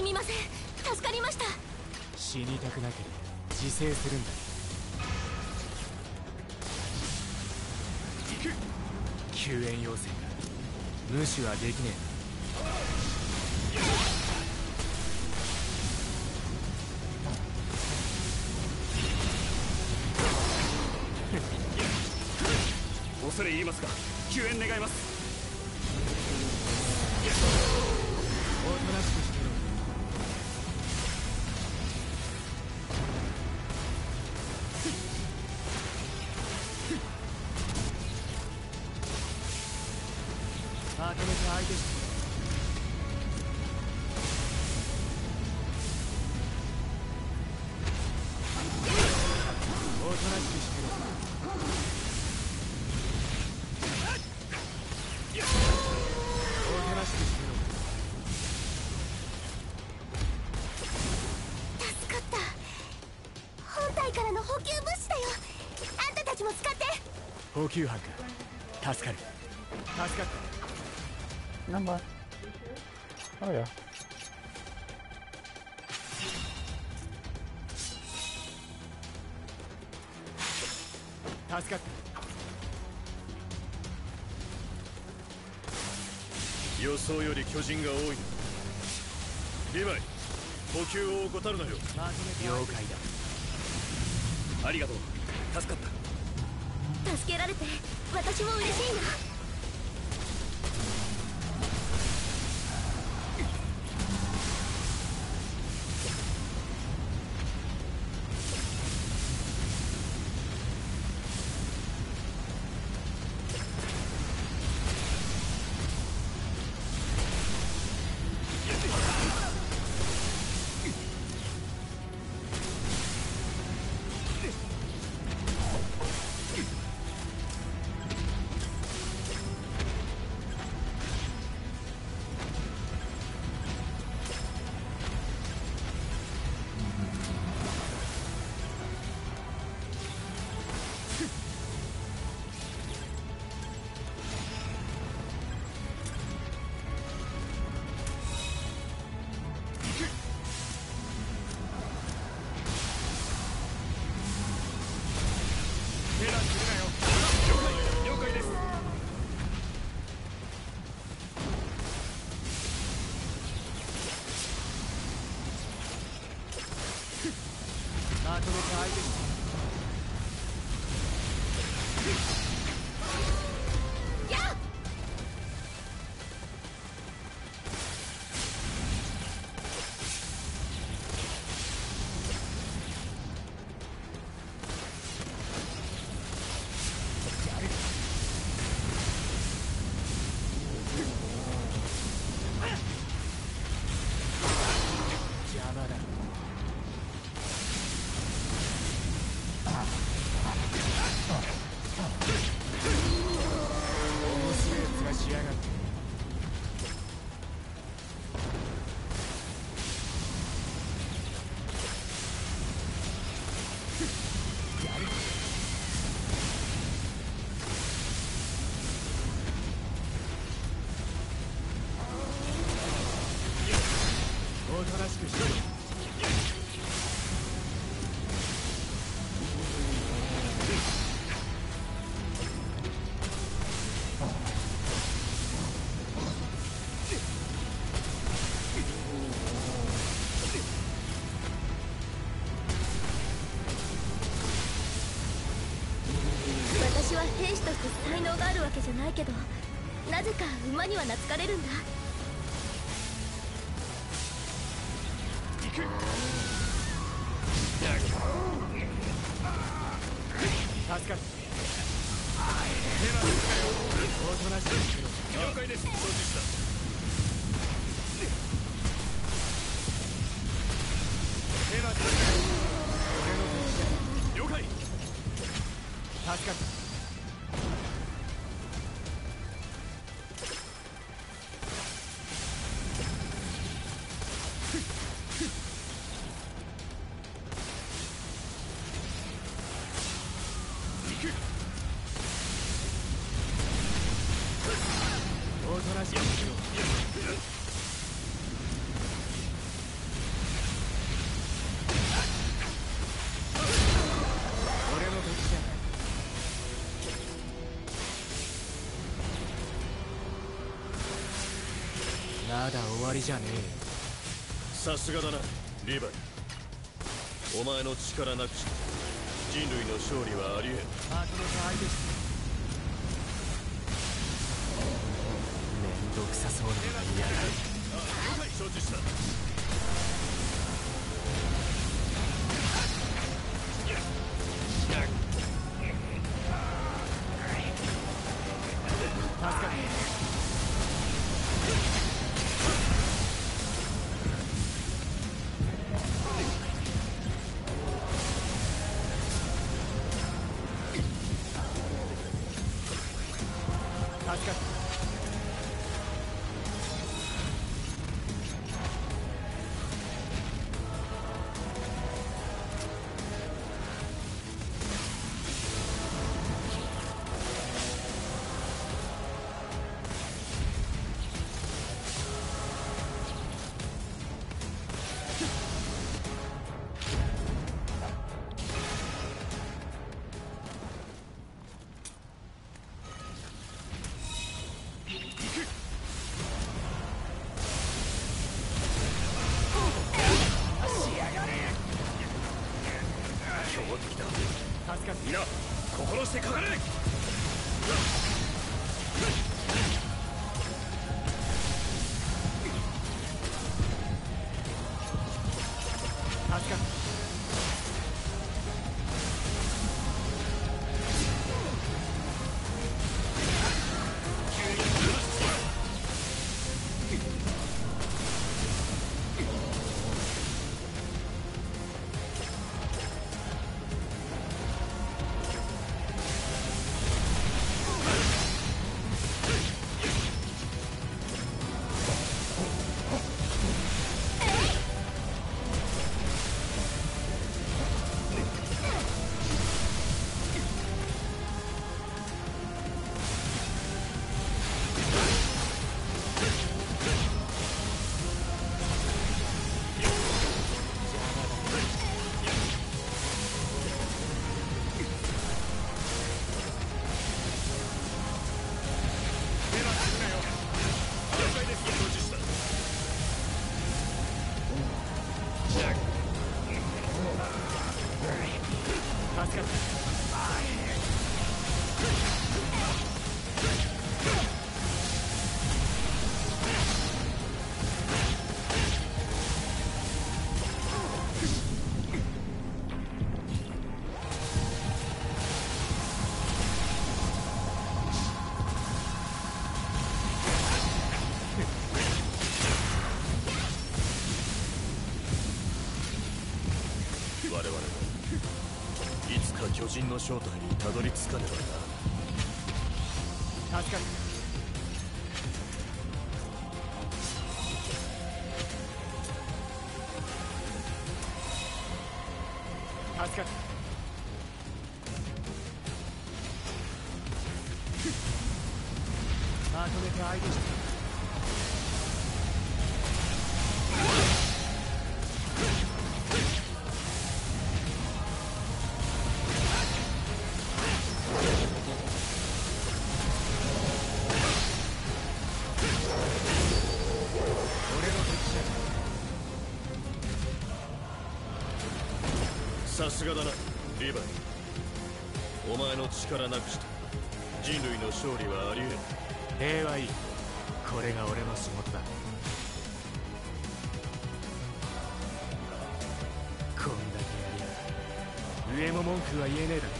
みません、助かりました。 死にたくなければ自制するんだ。 行く。 救援要請が無視はできね恐れ入りますが救援願います。 おとなしくしてろ。まとめて相手しておとなしくしてろ。おとなしくしてろ。 助かった。本体からの補給物資だよ。あんたたちも使って。 補給班か。助かる。助かった。 Nambah. Oh ya. 助かった。 予想より巨人が多いな。リヴァイ、補給を怠るなよ。 まとめて了解だ。 ありがとう、助かった。 助けられて私も嬉しいな。 まとめて相手してやっ。 邪魔だ。面白いやつがしやがって。やる。おとなしくしてろ。 私は兵士として才能があるわけじゃないけど、なぜか馬には懐かれるんだ。 行く。 助かる。おとなしくしてろ。 了解です。承知した。 手は助かる。俺の敵だ。 了解。 助かった。おとなしくしろ。 まだ終わりじゃねさすがだなリヴァイ。お前の力なくして人類の勝利はありえん。 え。まとめて相手して。めんどくさそうなのが嫌だ。 了解、承知した。 助かる。助かる。 強敵だ。 助かる。 皆心してかかれ。 助かる。助かる。 我々もいつか巨人の正体にたどり着かねばな。 助かる。助かる。まとめて相手して。 さすがだなリヴァイ。お前の力なくして人類の勝利はありえん。 礼はいい。これが俺の仕事だ。こんだけやりゃ上も文句は言えねえだろ。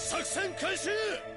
作戦開始。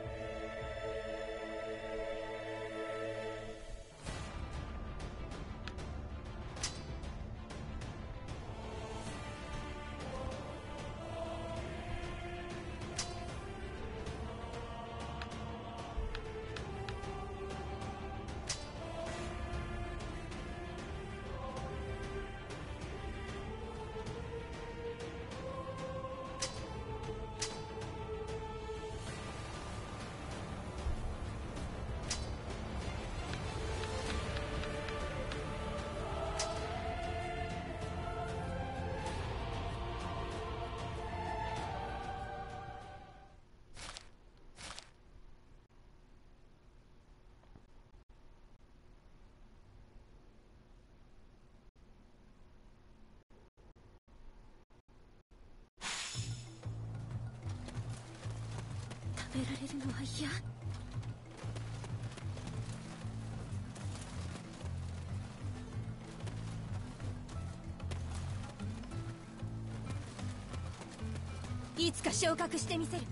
食べられるのは嫌。いつか昇格してみせる。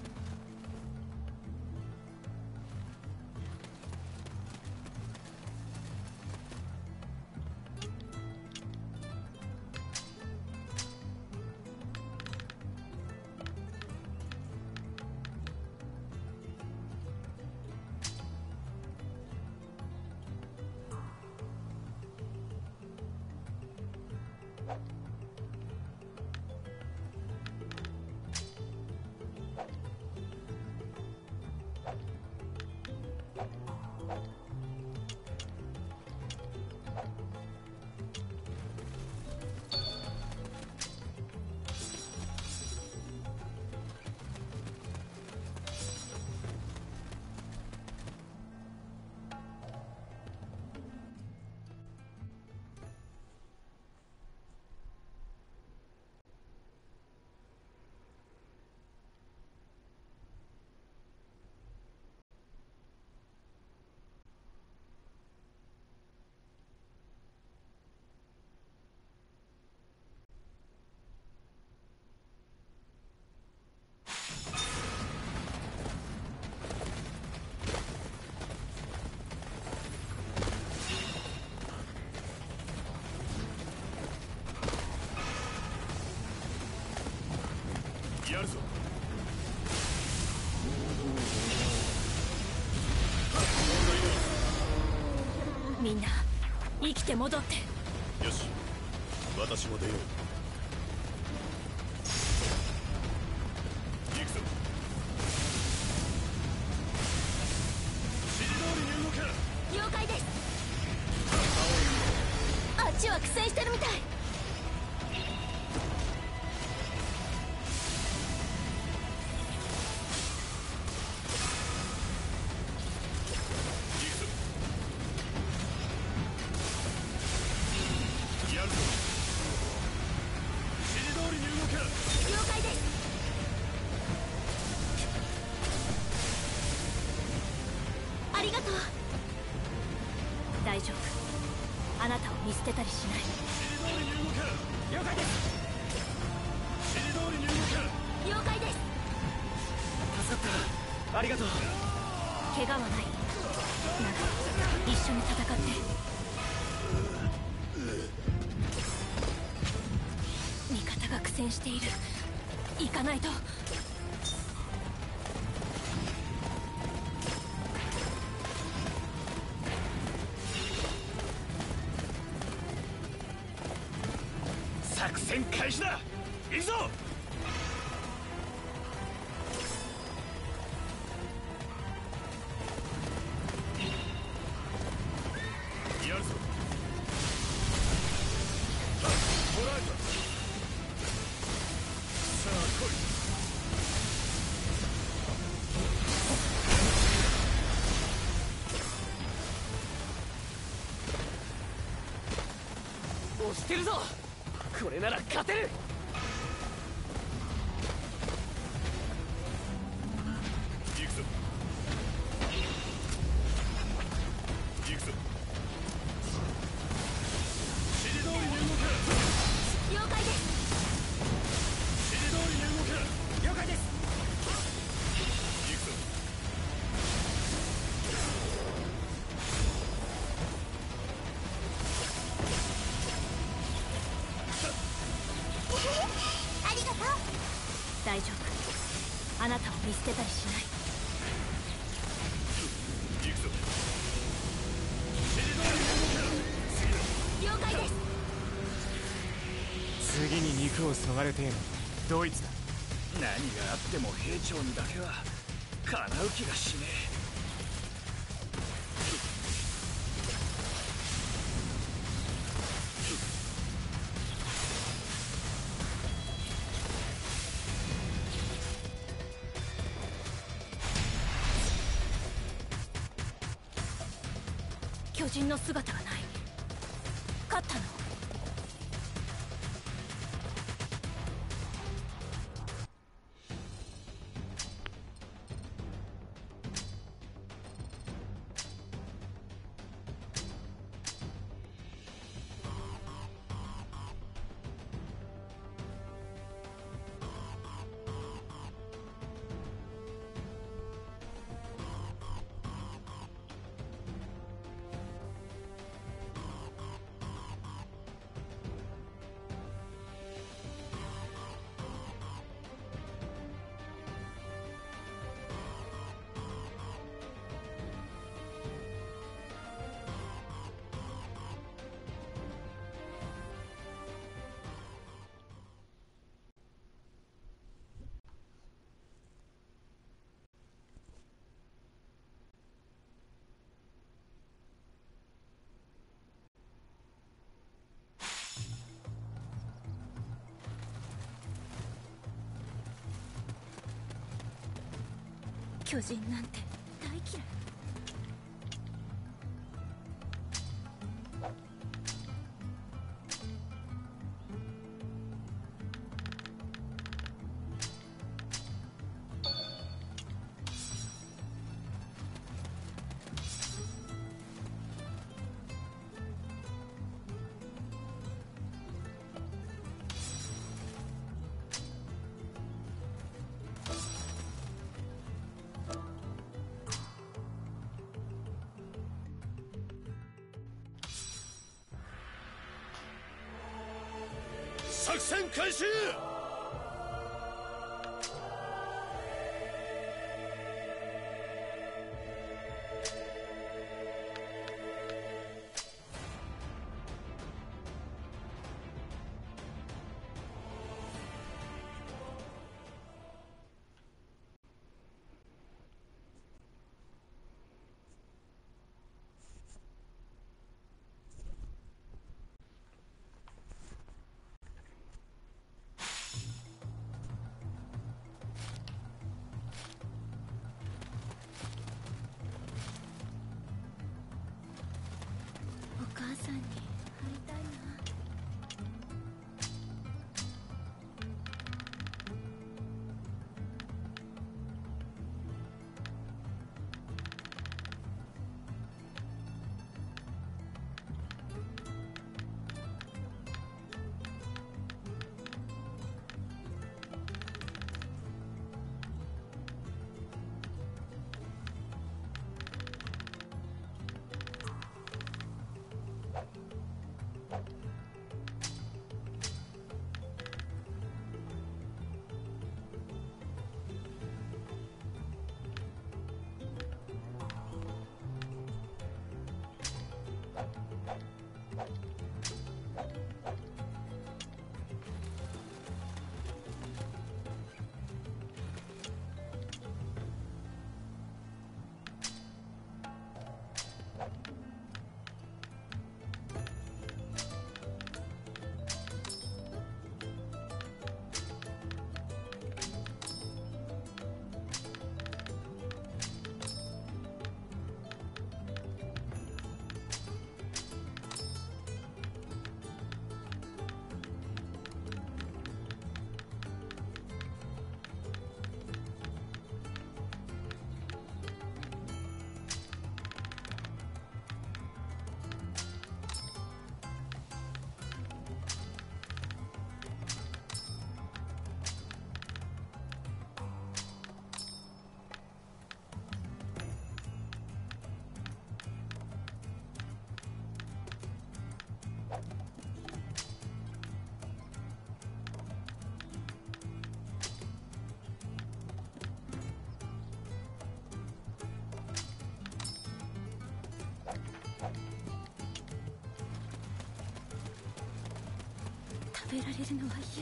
やるぞ。 みんな生きて戻って。 よし、私も出よう。行くぞ。指示通りに動け。 了解です。あっちは苦戦してるみたい。ありがとう。大丈夫。あなたを見捨てたりしない。 指示通りに動け。 了解です。 指示通りに動け。 了解です。 助かった。ありがとう。 怪我はないなら一緒に戦って。味方が苦戦している。行かないと。 作戦開始だ。行くぞ。 やるぞ。捕らえた。さあ来い。 押してるぞ。これなら勝てる。 行くぞ。行くぞ。指示通りに動け。 了解です。 指示通りに動け。 了解です。 大丈夫。あなたを見捨てたりしない。 行くぞ。 了解です。 次に肉をそがれてえのドイツだ。 何があっても兵長にだけは叶う気がしね巨人の姿がない。勝ったの？巨人なんて大嫌い。 作戦開始。 食べられるのは嫌。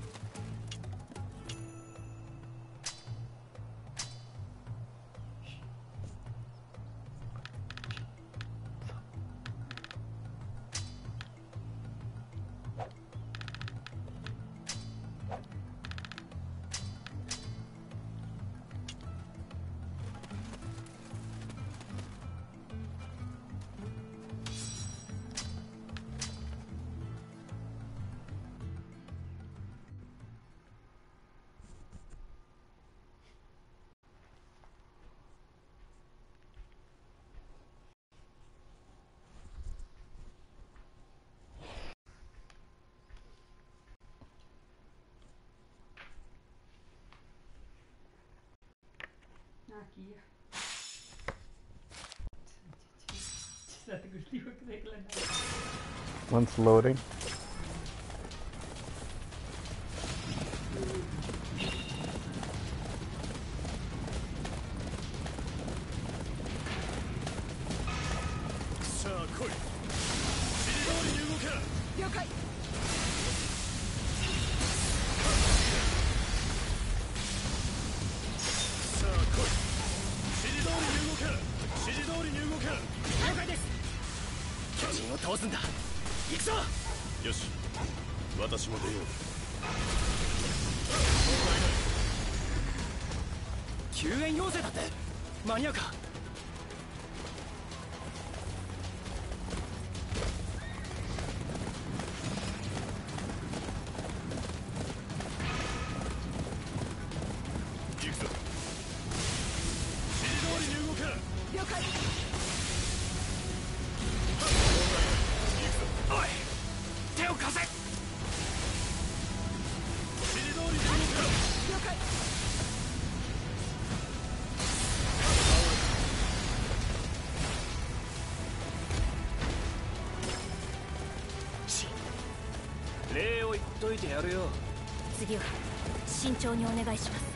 Aquí. Staat ik ook rekelen. One's loading. よし、私も出よう。 救援要請だって間に合うか。 行くぞ。指示通りに動け。 了解。 おい、手を貸せ。 指示通りに動け。 了解。 礼を言っといてやるよ。 次は慎重にお願いします。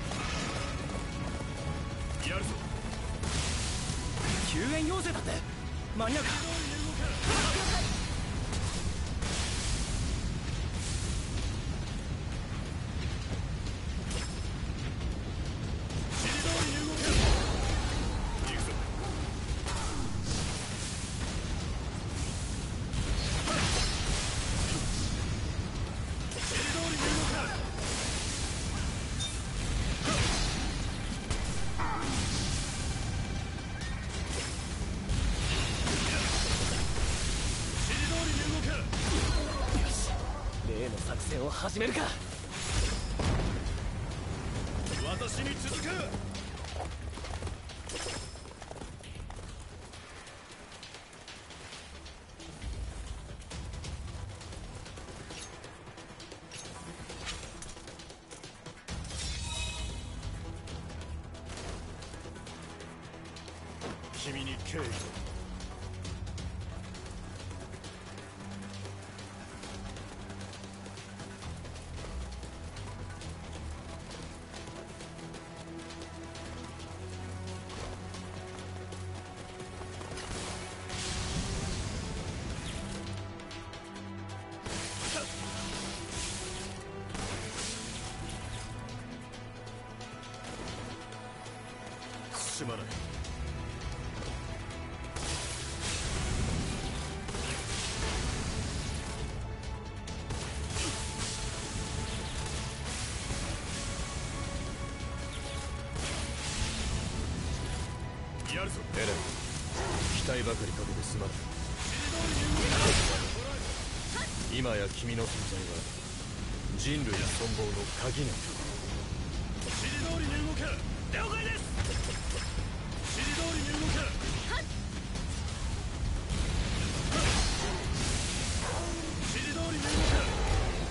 やるぞ。 救援要請だって間に合うか。例の作戦を始めるか。 私に続く。君に敬意を。すまない。やるぞ。エレン、期待ばかりかけてすまない。今や君の存在は人類存亡の鍵なんだ。指示通りに動け。了解です。指示通りに動け。指示通りに動け。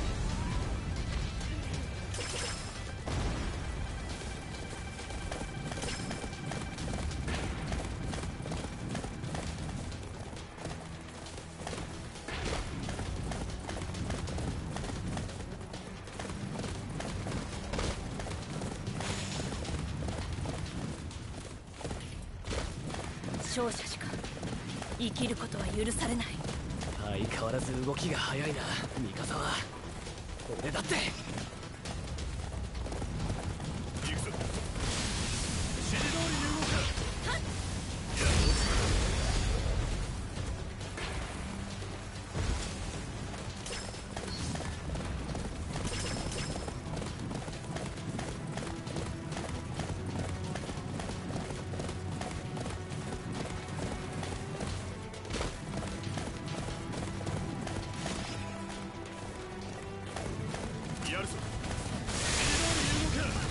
勝者しか生きることは許されない。 相変わらず動きが早いな、ミカサは。 俺だって行くぞ。指示通りに動く。やるぞ。指示通りに動く。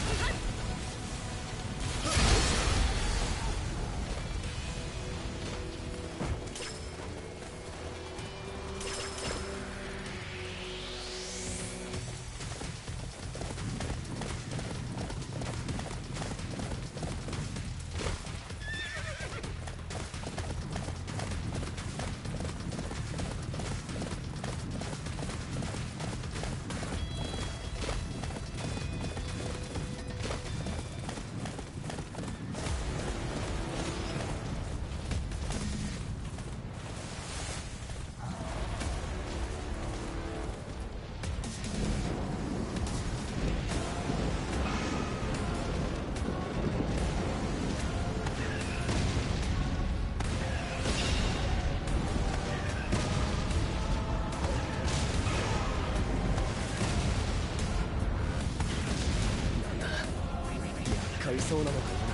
買いそうなのかな。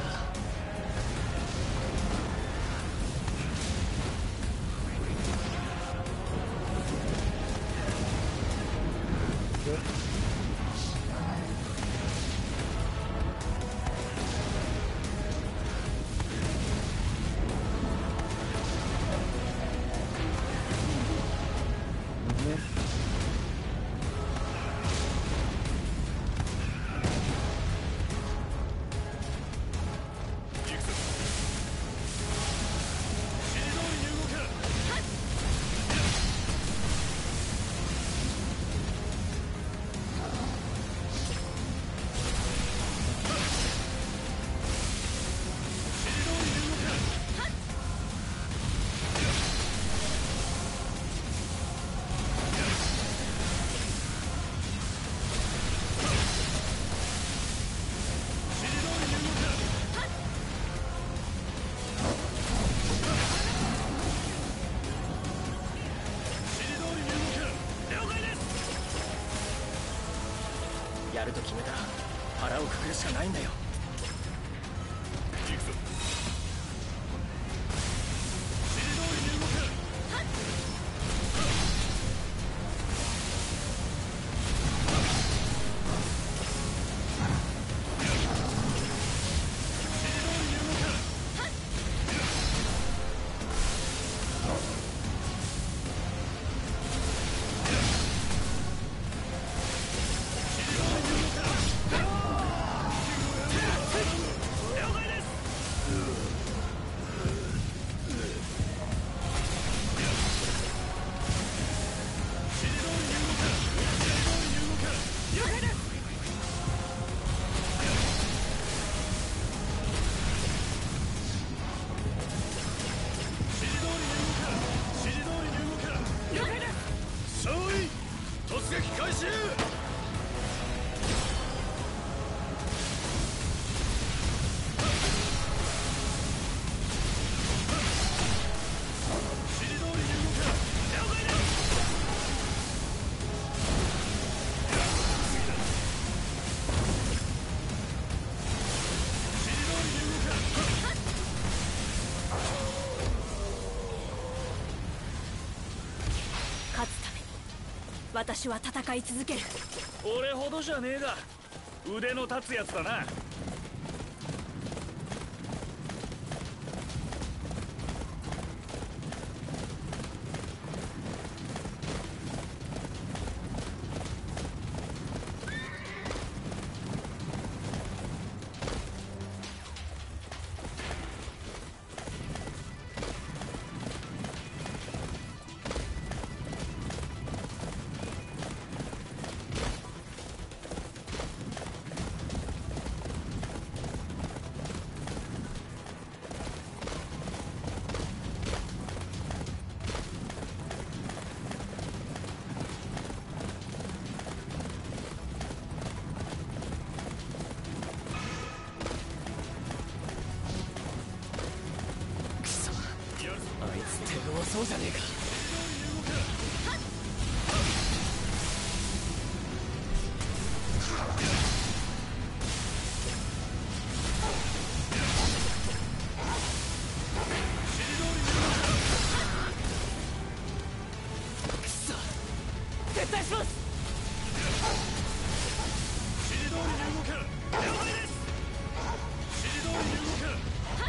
やると決めたら腹をくくるしかないんだよ。 行くぞ。指示通りに動く。突撃開始。 勝つために私は戦い続ける。 俺ほどじゃねえが腕の立つやつだな。 そうじゃねえか。くそ、撤退します。 指示通りに動け。了解です。指示通りに動け。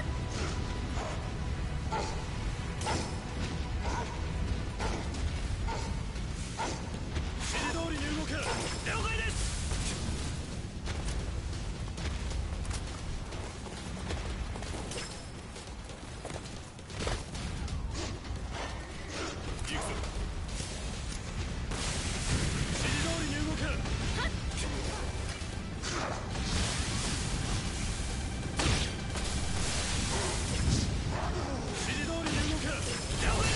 指示通りに動け。了解です。行くぞ。指示通りに動け。指示通りに動け。了解です。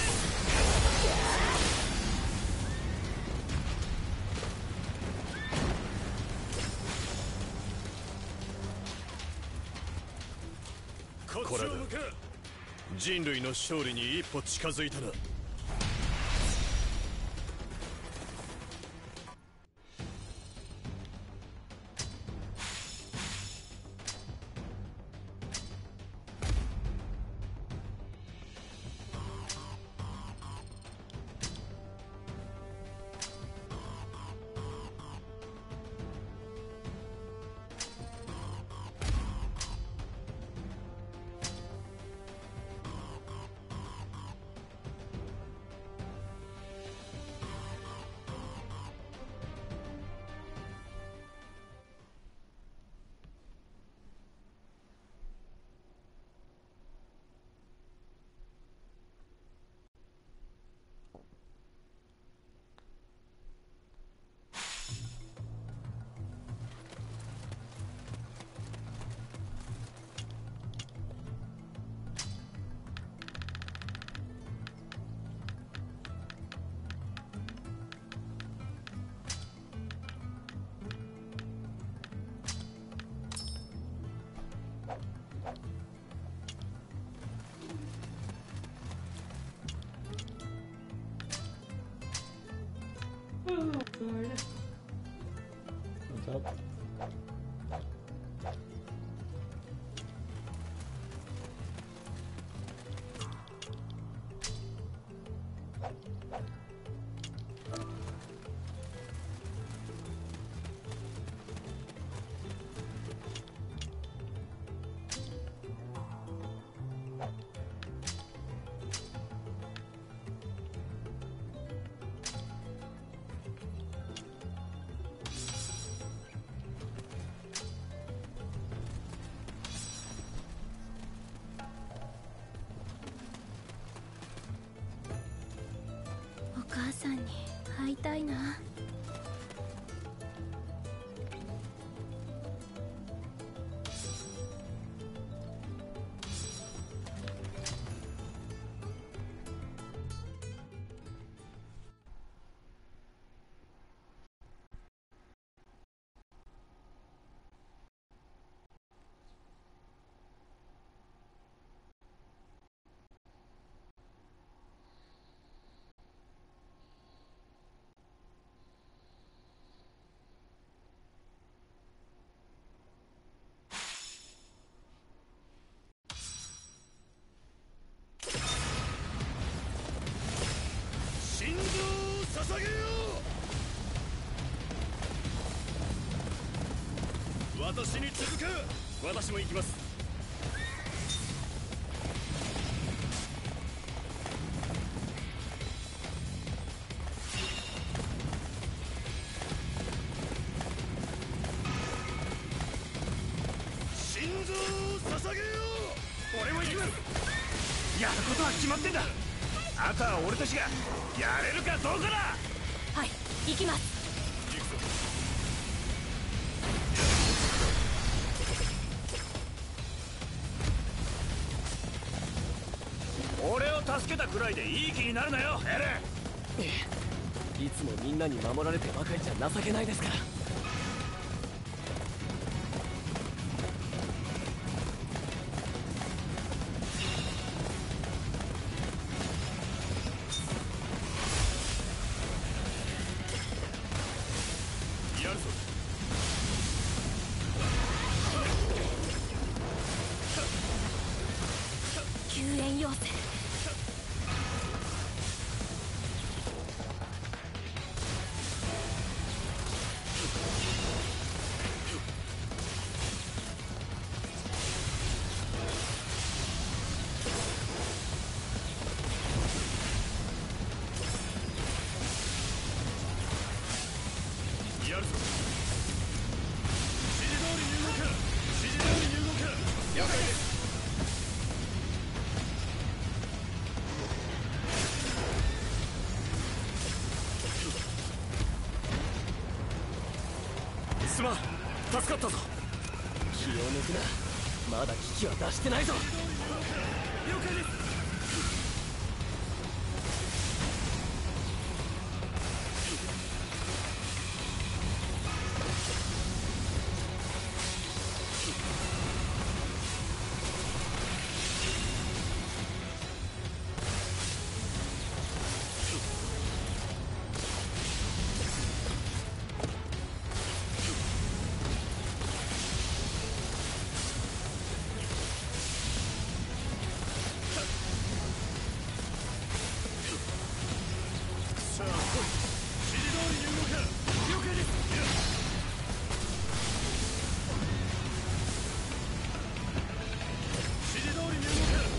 こっちを向け。人類の勝利に一歩近づいたな。 What's up? お母さんに会いたいな。 心臓を捧げよう。私に続け。私も行きます。心臓を捧げよう。俺も行きます。やることは決まってんだ。あとは俺たちがやれるかどうかだ。 はい、行きます。 行くぞ。俺を助けたくらいでいい気になるなよ、エレン。 いつもみんなに守られてばかりじゃ情けないですから。 援要請。 やるぞ。指示通りに動け。指示通りに動け。了解です。すまん、助かったぞ。 気を抜くな、まだ危機は脱してないぞ。 了解です。さあ来い。指示通りに動け。了解です。指示通りに動け。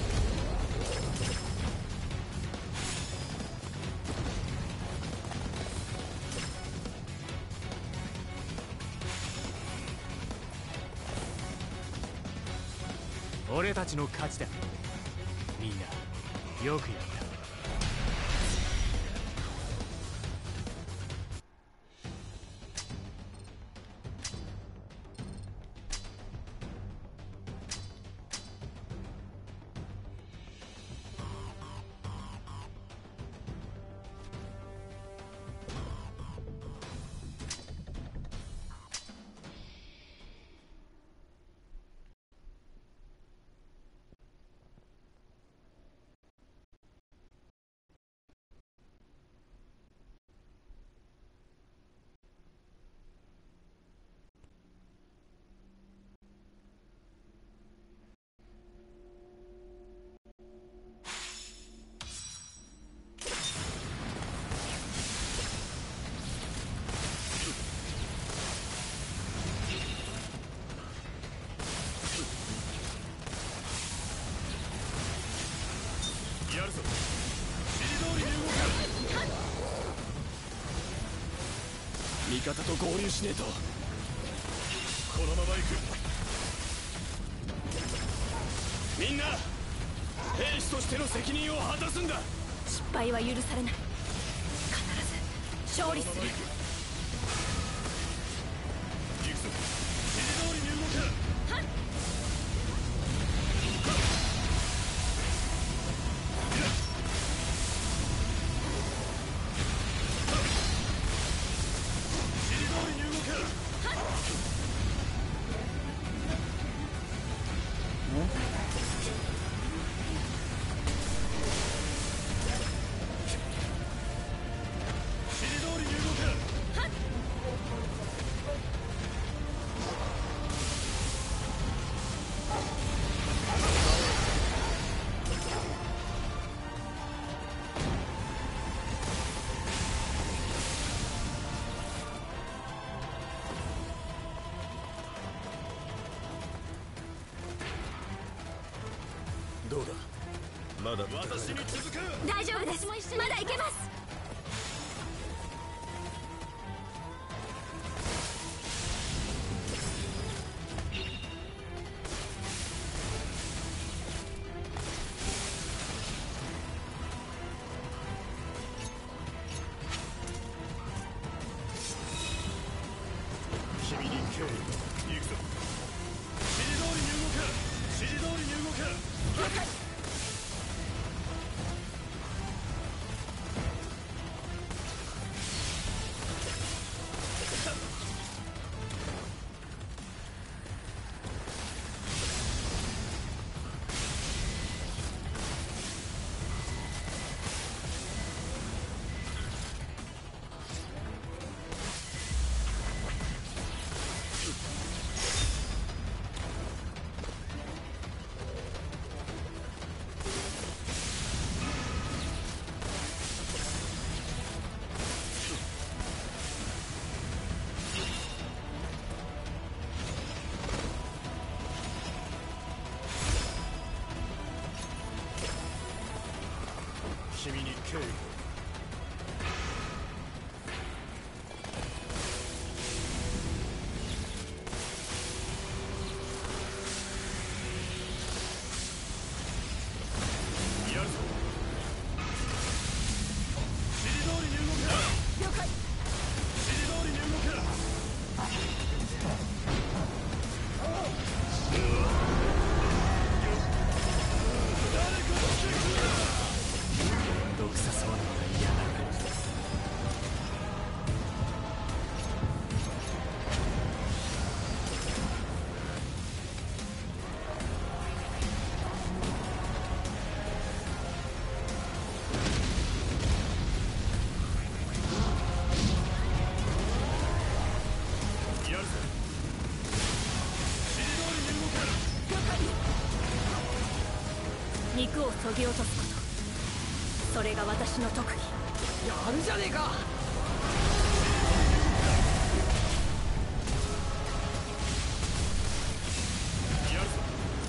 俺たちの勝ちだ。みんなよくやった。やるぞ。指示通りに動け。 味方と合流しねえと。 このまま行く。みんな兵士としての責任を果たすんだ。 失敗は許されない。必ず勝利する。 行くぞ。指示通りに動け。 どうだ、まだ私に続く。 大丈夫です。まだいけます。 君に敬意。行くぞ。指示通りに動け。指示通りに動け。 了解。 君に敬意を。やるぞ。指示通りに動け。 了解。 指示通りに動け。 めんどくさそうなのが嫌だ。 やるぞ。指示通りに動け。 肉をそぎ落とすこと、それが私の特技。 やるじゃねえか。 やるぞ。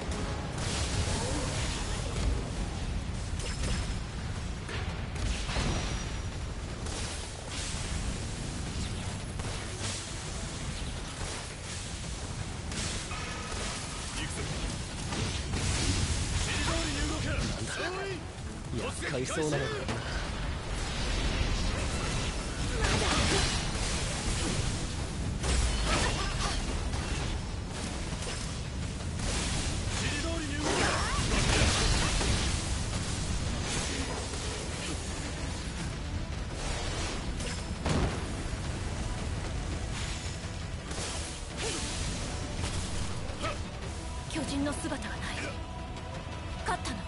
行くぞ。指示通りに動け。 厄介そうなのだよな。 指示通りに動け。 巨人の姿がない。勝ったの？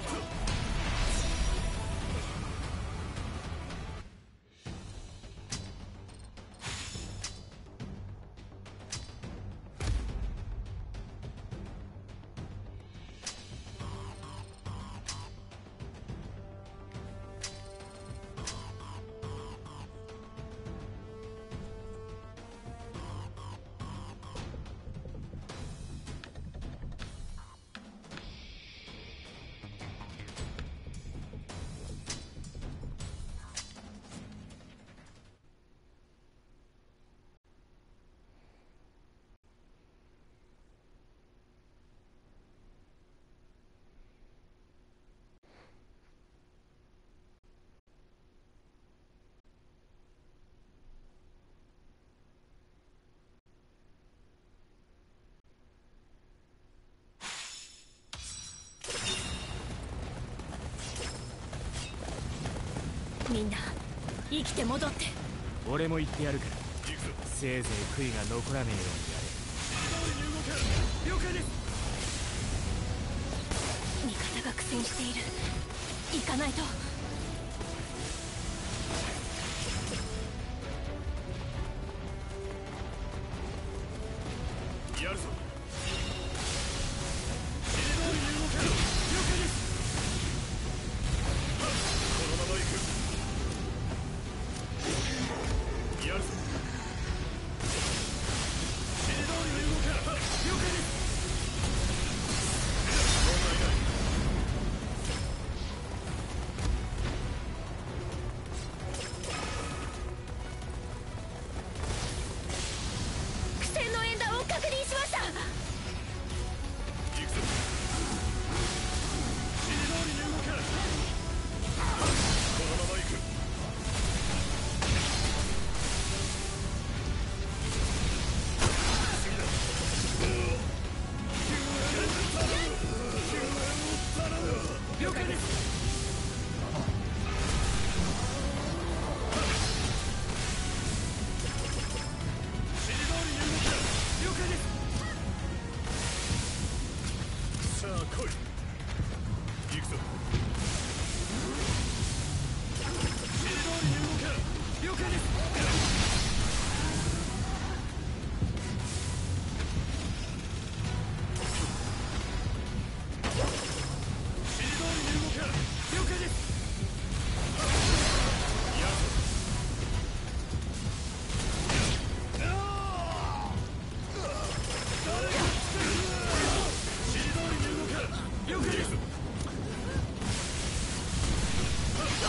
みんな生きて戻って。 俺も言ってやるから、 行くぞ。 せいぜい悔いが残らねえようにやれ。 指示通りに動け。了解です。 味方が苦戦している。行かないと。 やるぞ。指示通りに動け。了解です。このまま行く。やるぞ。指示通りに動け。了解です。問題ない。 苦戦の演弾を確認しました。 行くぞ。指示通りに動け。このまま行く。次だ。了解です。指示通りに動け。了解です。さあ来い。行くぞ。指示通りに動け。了解です。指示通りに動け。了解です。やるぞ。指示通りに動け。了解です。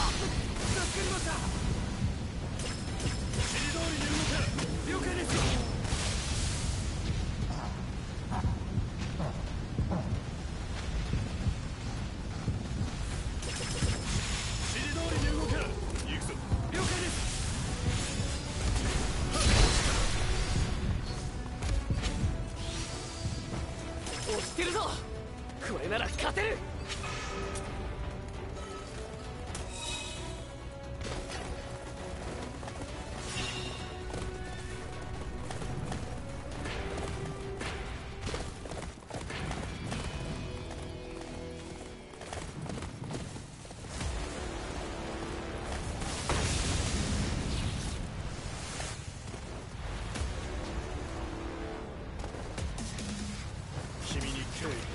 落ちてるぞ。これなら勝てる。 君に敬意だ。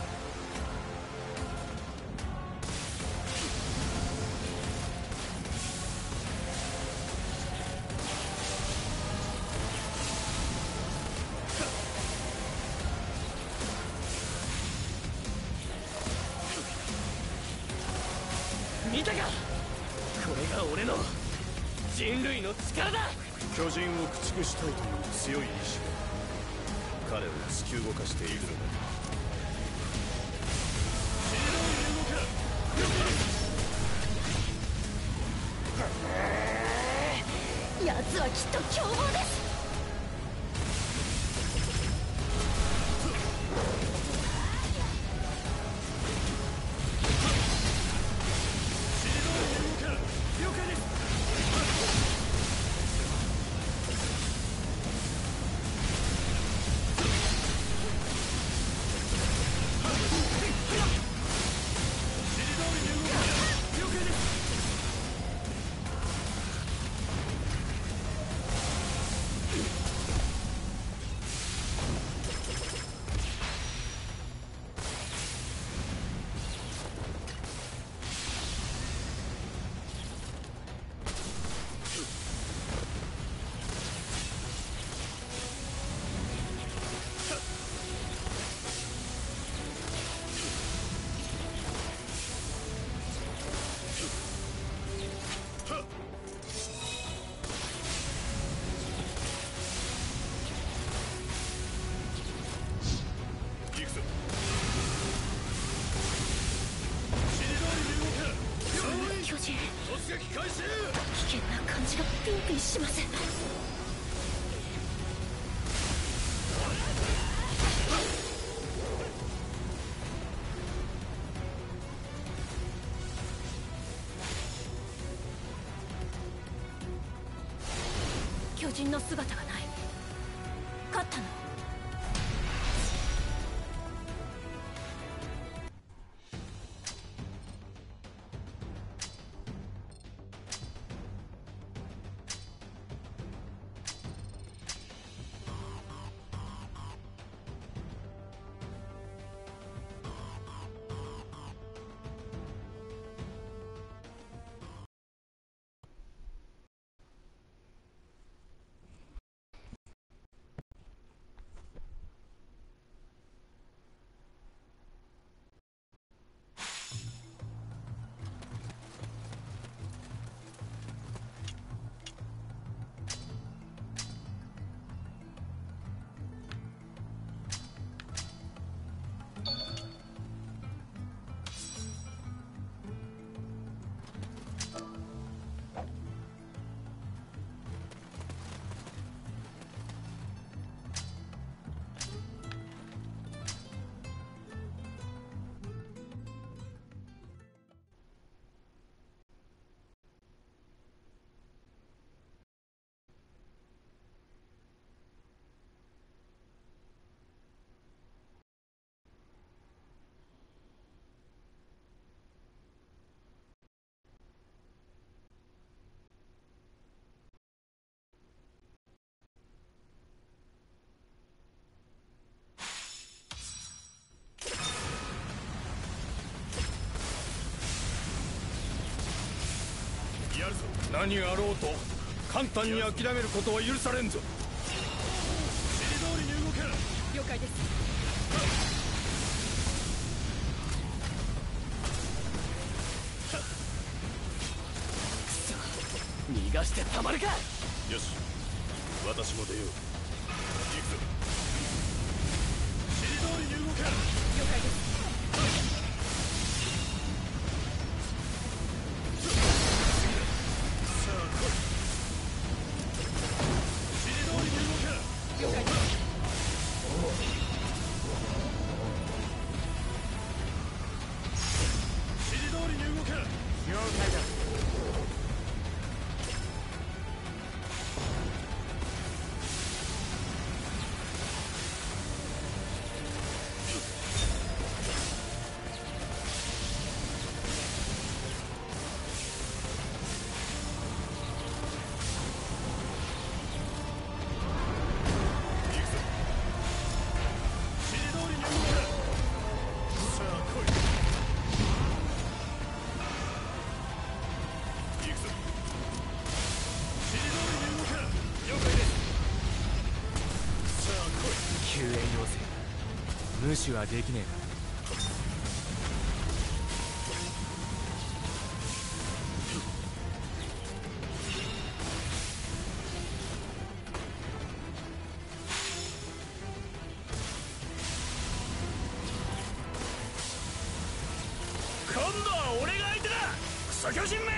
見たか、これが俺の人類の力だ。 巨人を駆逐したいという強い意志が彼を突き動かしているのだ。 奴はきっと凶暴です。巨人、危険な感じがピンピンします。巨人の姿がない。勝ったの？ やるぞ。何あろうと簡単に諦めることは許されんぞ。指示通りに動け。 了解です。逃がしてたまるか。 よし、私も出よう。行くぞ。指示通りに動け。 了解です。 指示通りに動け。 了解です。 無視はできねえか。 今度は俺が相手だ、クソ巨人め。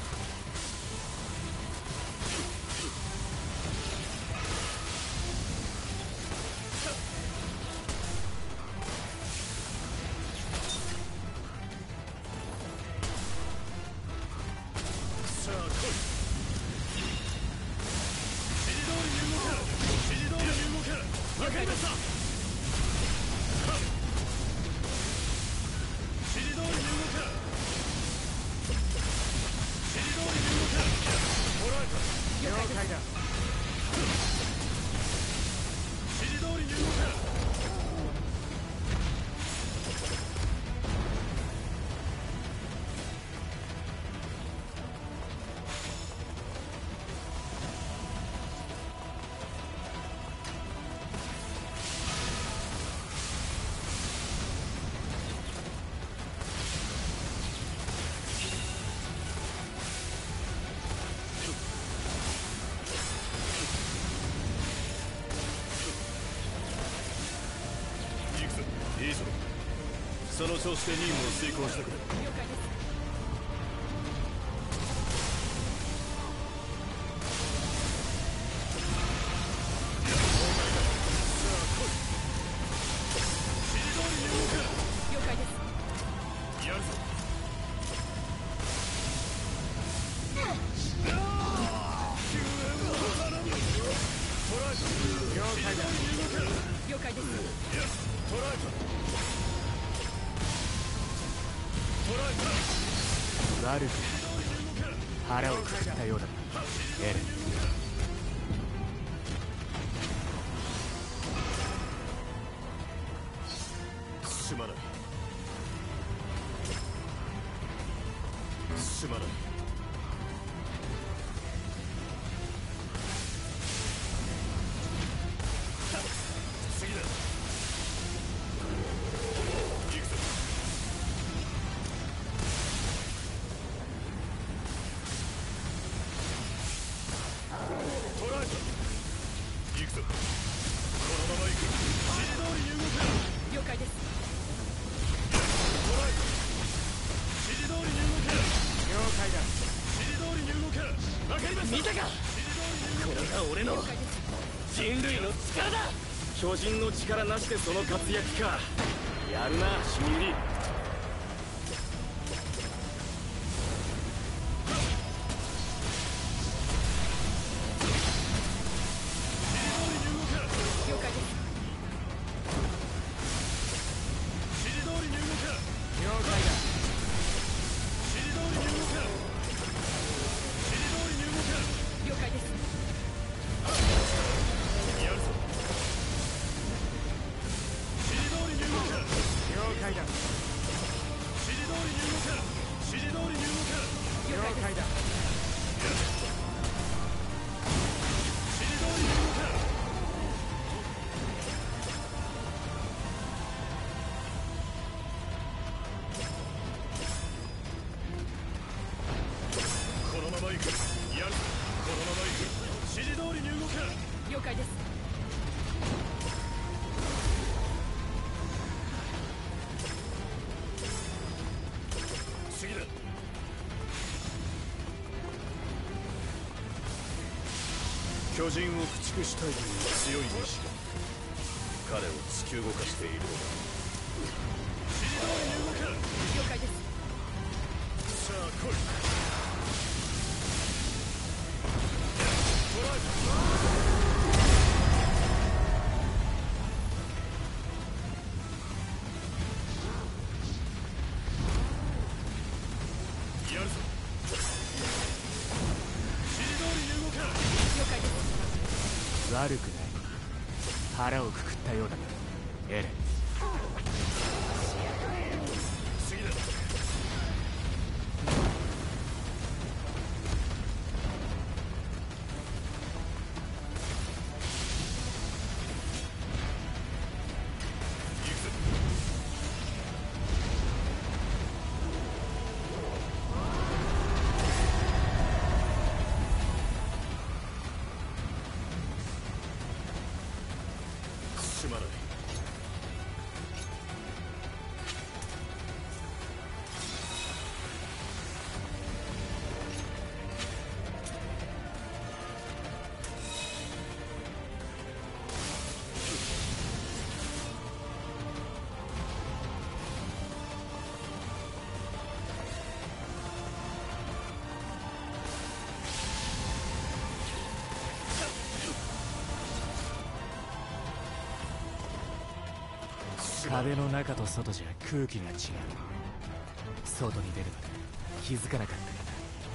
さあ来い。指示通りに動け。指示通りに動け。わかりました。指示通りに動け。指示通りに動け。捕らえた。 了解だ。 指示通りに動け。行くぞ、いいぞ。その調子で任務を遂行してくれ。やるぞ。 了解だ。 了解です。 捕らえた。捕らえた。 悪くない。腹をくくったようだな、エレン。 すまない。すまない。 次だ。行くぞ。捕らえた。行くぞ。このまま行く。指示通りに動け。 了解です。 捕らえた。指示通りに動け。 了解だ。 指示通りに動け。わかりました。 見たか。これが俺の人類の力だ。巨人の力なしでその活躍か。やるな、新入り。了解です。 指示通りに動け。 了解だ。 指示通りに動け。指示通りに動け。 了解です。 やるぞ。指示通りに動け。 了解だ。 指示通りに動け。指示通りに動け。 了解だ。 指示通りに動け。このまま行く。やるぞ。このまま行く。指示通りに動け。 了解です。 次だ。巨人を駆逐したいという強い意志が彼を突き動かしているのだ。指示通りに動け。 了解です。 さあ来い。捕らえた。やるぞ。指示通りに動け。 了解です。 悪くない。腹をくくったようだな、エレン。 次だ。行くぞ。 壁の中と外じゃ空気が違う。外に出るまで気づかなかったがな。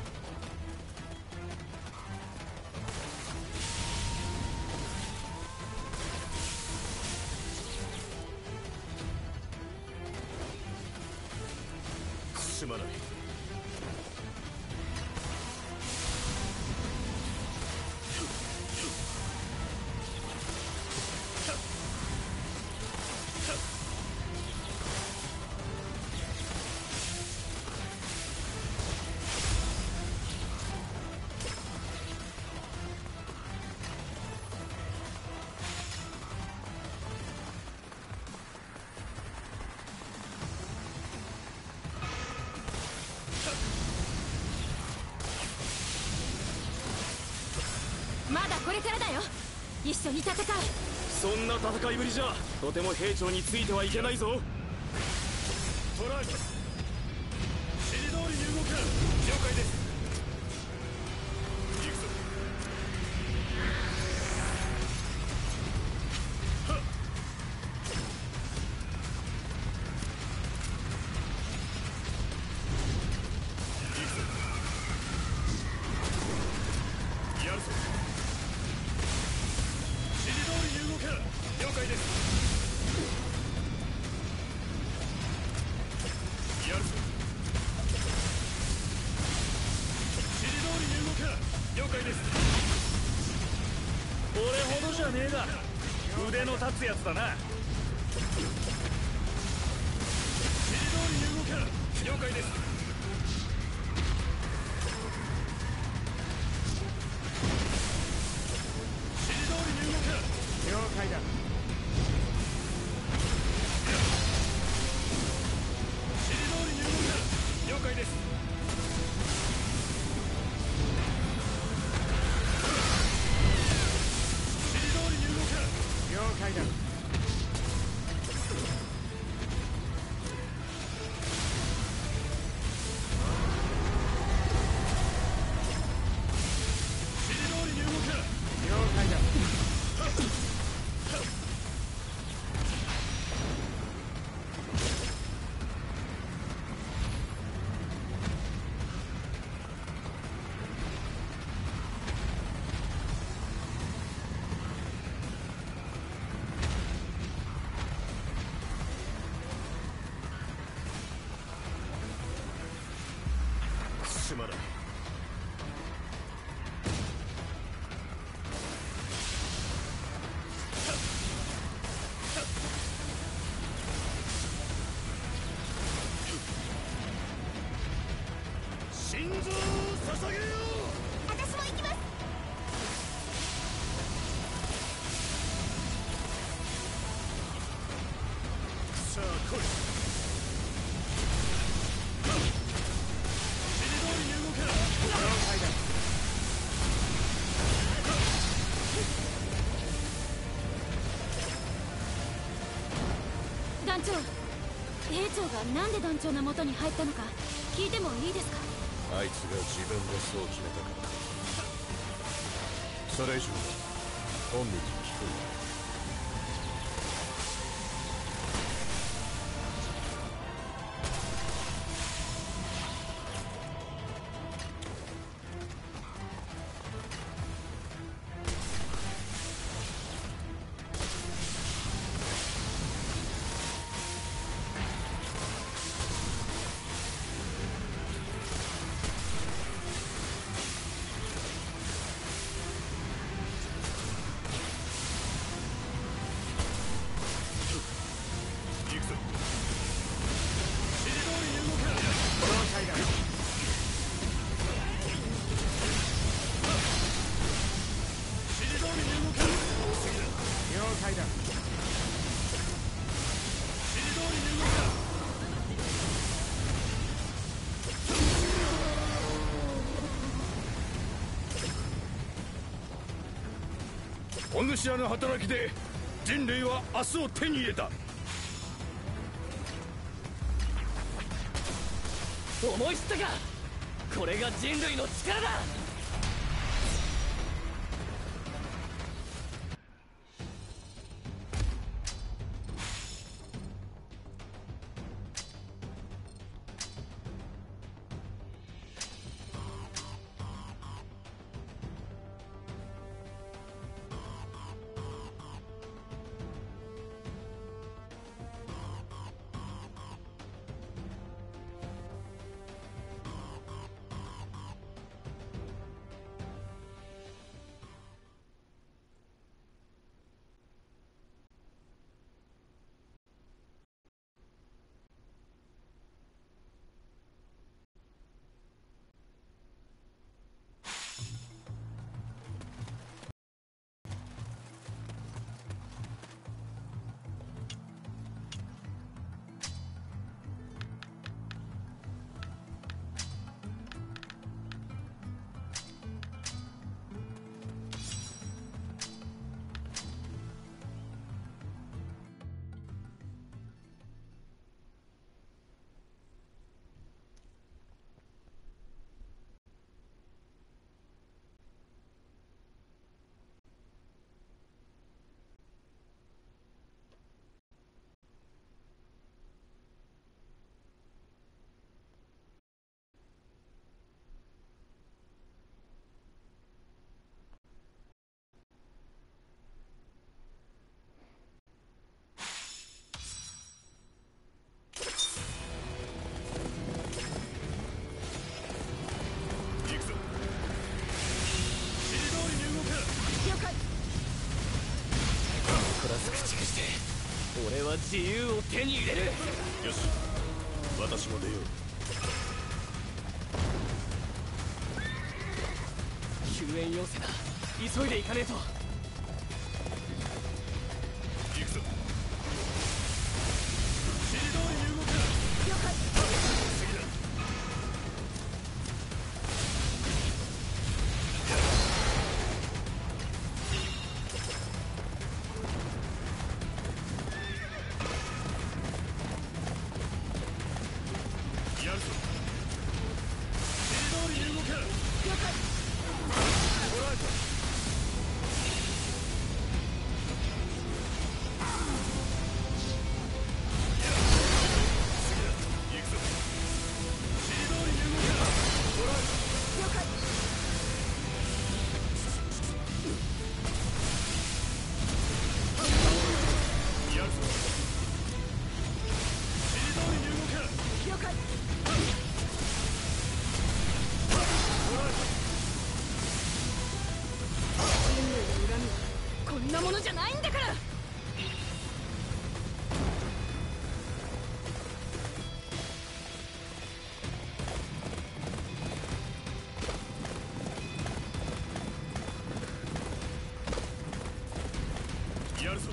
すまない。 まだこれからだよ。一緒に戦う。 そんな戦いぶりじゃとても兵長についてはいけないぞ。 トライ。指示通りに動く。了解です。行くぞ。はっ。行くぞ。やるぞ。指示通りに動く。了解です。やるぞ。指示通りに動く。了解です。 俺ほどじゃねえが腕の立つやつだな。 指示通りに動く。了解です。指示通りに動く。 了解だ。 指示通りに動く。了解です。指示通りに動く。 了解だ。 指示通りに動く。 了解だ。 すまない。心臓を捧げよう。 私も行きます。 さあ来い。指示通りに動く。 了解だ。 団長、兵長がなんで団長の元に入ったのか聞いてもいいですか？ あいつが自分でそう決めたからそれ以上は本人に聞くんだ。行くぞ。指示通りに動く。 了解だ。 指示通りに動く。次だ。 了解だ。 指示通りに動く。お主らの働きで人類は明日を手に入れた。 思い知ったか。これが人類の力だ。 手に入れる。 よし、私も出よう。 救援要請だ。急いで行かねえと。 行くぞ。指示通りに動く。 了解。 次だ。やるぞ。指示通りに動く。 了解。 捕らえた。 こんなものじゃないんだから。 やるぞ。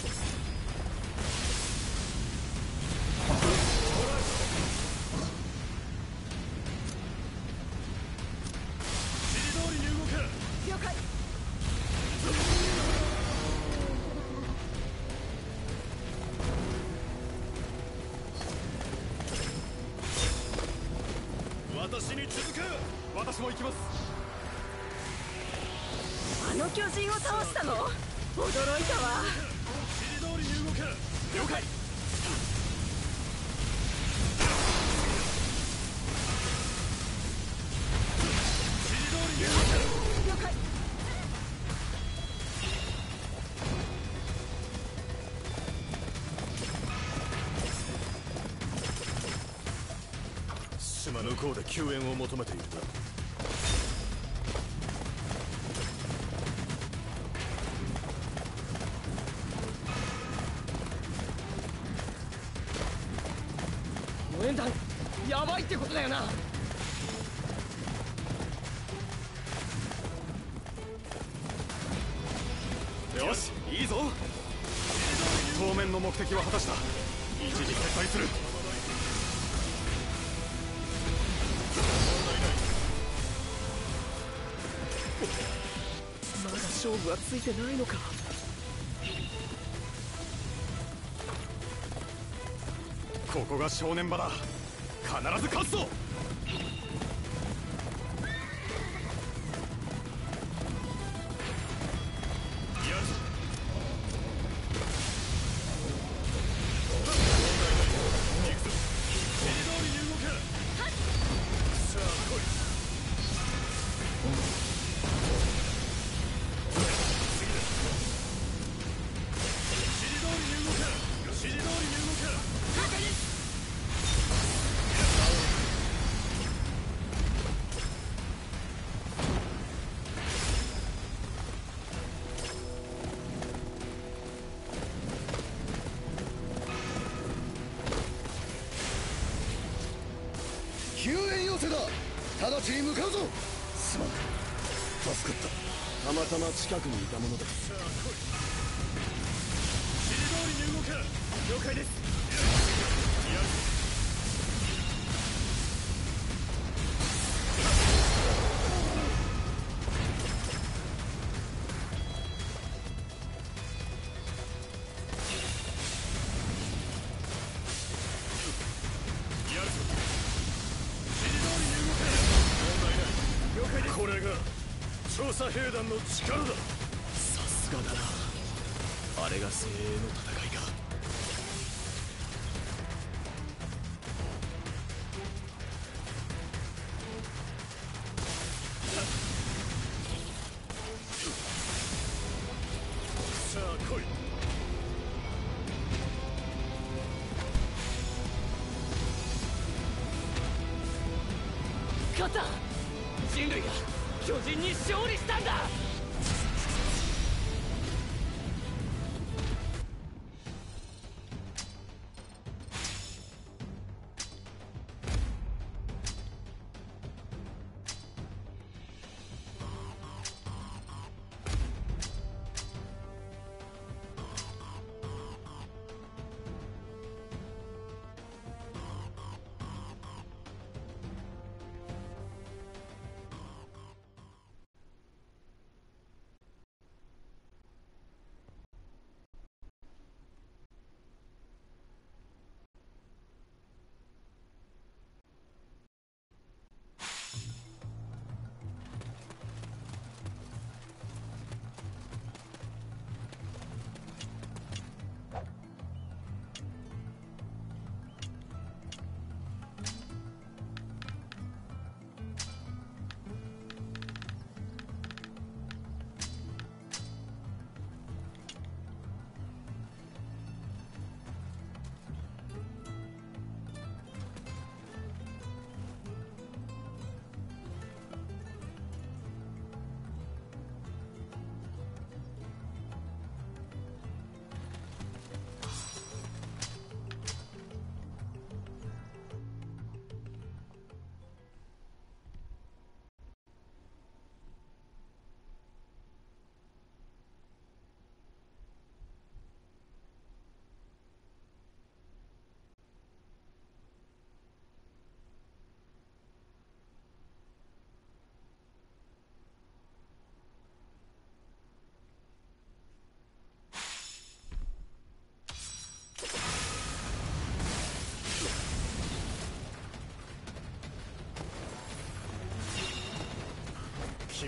指示通りに動く。 了解。 私に続く。 私も行きます。 あの巨人を倒したの？驚いたわ。 指示通りに動く。 了解。 指示通りに動く。 了解。 島向こうで救援を求めているな。 応援団やばいってことだよな。 よし、いいぞ。当面の目的は果たした。一時撤退する。 まだ勝負はついてないのか。 ここが正念場だ。必ず勝つぞ。 やるぞ。行くぞ。指示通りに動く。さあ来い。次だ。指示通りに動く。指示通りに動く。了解です。 救援要請だ。直ちに向かうぞ。すまん、助かった。たまたま近くにいたものだ。 さあ来い。指示通りに動く。了解です。やるぞ。やるぞ。指示通りに動け。問題ない。了解です。これが調査兵団の力だ。 さすがだな。あれが精鋭の戦いか。 さあ来い。 勝った。人類が巨人に勝利したんだ。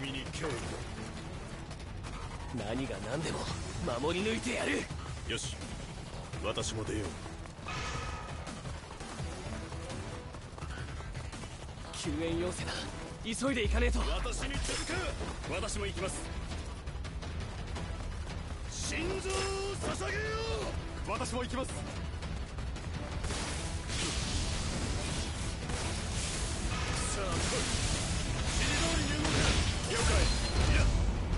君に脅威何が何でも守り抜いてやる。 だ。よし、私も出よう。 救援要請だ。急いで行かねえと。 私に続く。私も行きます。心臓を捧げよう。 私も行きます。 さあ来い。指示通りに動け。了解。いや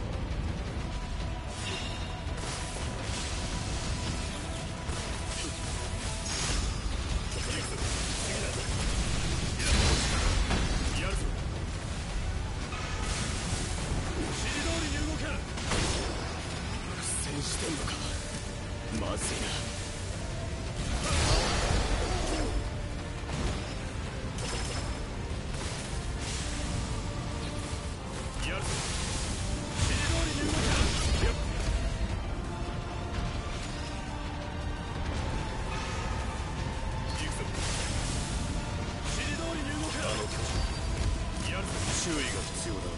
してんのか。まずいな。 やるぞ。指示通りに動け。やっ行くぞ。指示通りに動け。あの巨人やるぞ。注意が必要だ。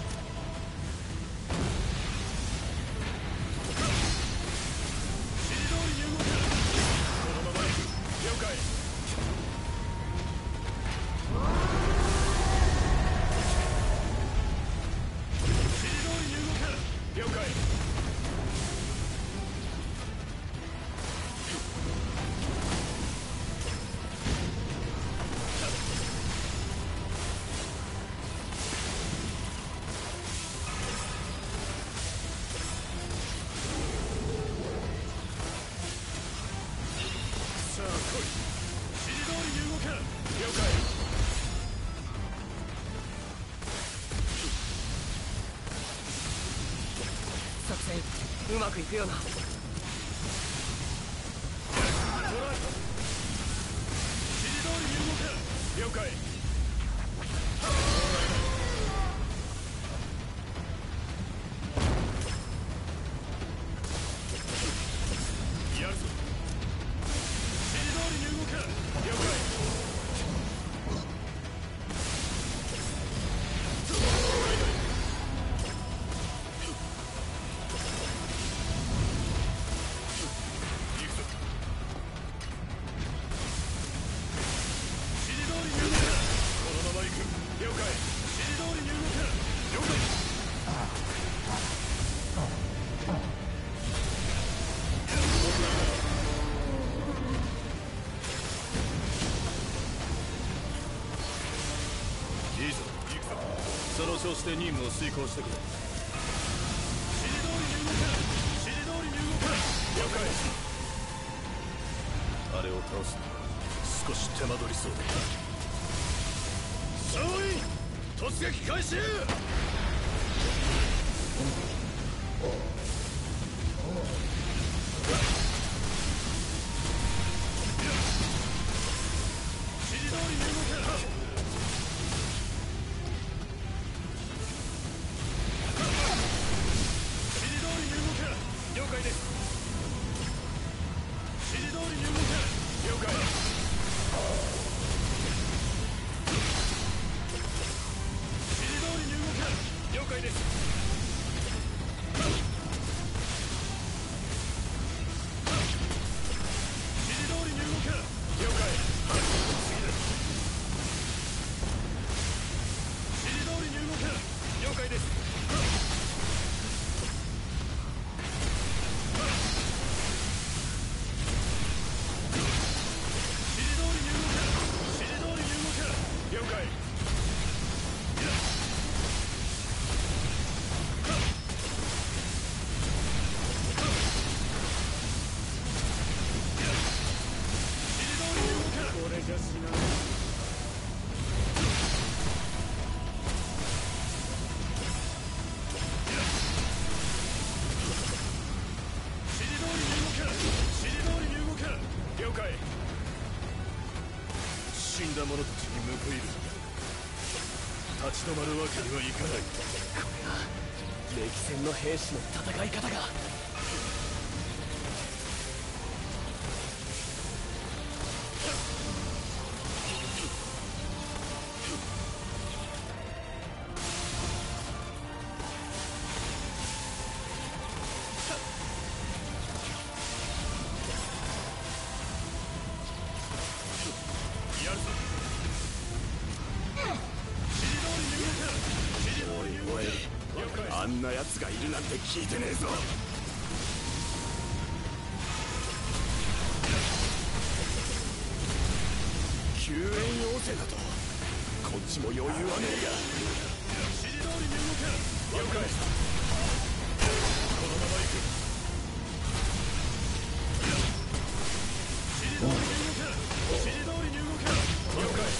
作戦うまくいくよな。 指示通りに動け。了解。やるぞ。指示通りに動け。了解。 いいぞ、行くぞ。その調子で任務を遂行してくれ。 指示通りに動け。指示通りに動け。了解。 あれを倒すのは少し手間取りそうだ。 総員突撃開始。指示通りに動け。了解です。指示通りに動け。了解。指示通りに動け。了解です。指示通りに動け。了解。次です。指示通りに動け。了解です。了解。これじゃ死なない。指示通りに動け。指示通りに動け。了解。 死んだ者たちに報いる。立ち止まるわけにはいかない。 これが歴戦の兵士の戦い方が。 奴がいるなんて聞いてねえぞ。救援要請だとこっちも余裕はねえが。指示通りに動け。了解。このまま行く。指示通りに動け。指示通りに動け。了解。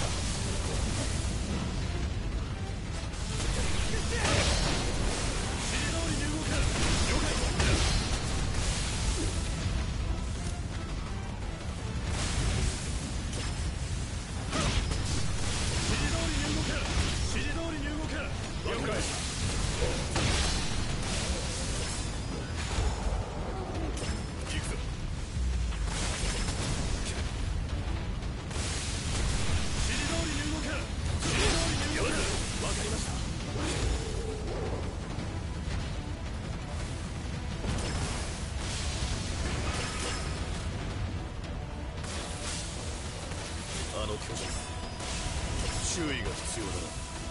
あの巨人、注意が必要だな。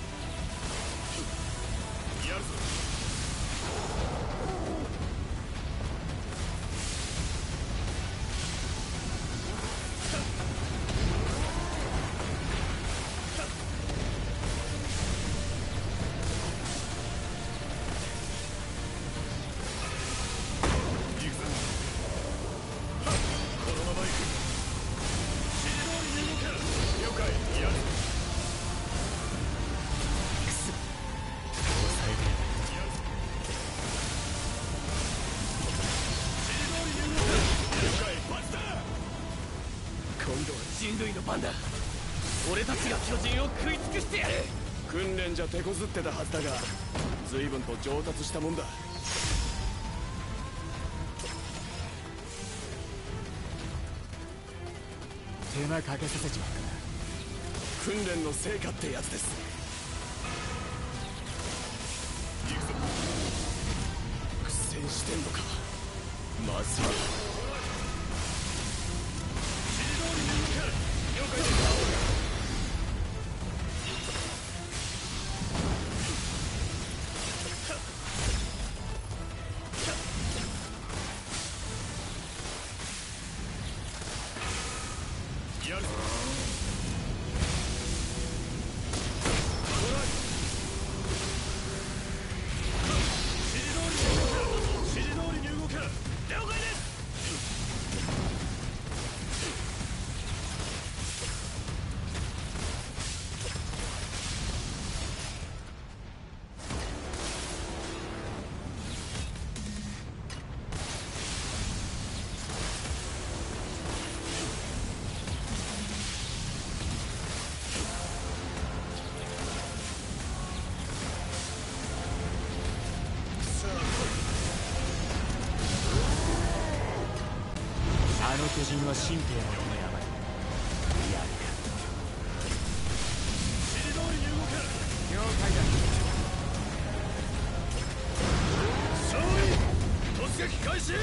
やるぞ。人類の番だ。俺たちが巨人を食い尽くしてやる。訓練じゃ手こずってたはずだが随分と上達したもんだ。手間かけさせちまったな。訓練の成果ってやつです。行くぞ。苦戦してんのか。まずは了解です。やるぞ。指示通りに動け。了解です。あの巨人は神兵のこの山にやるか。指示通りに動け。了解だ。勝利。突撃開始。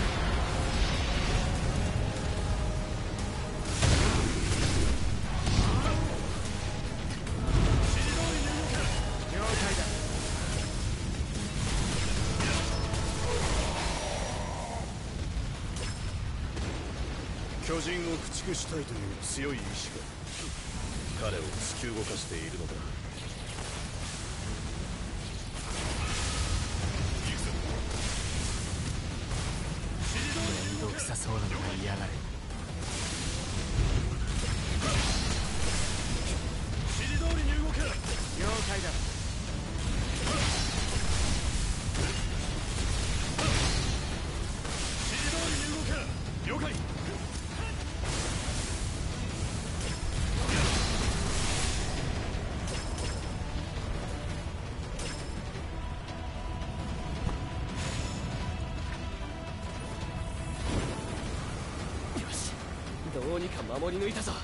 巨人を駆逐したいという強い意志が彼を突き動かしているのだ。めんどくさそうなのが嫌がれ。指示通りに動け。了解だ。指示通りに動け。了解。どうにか守り抜いたぞ。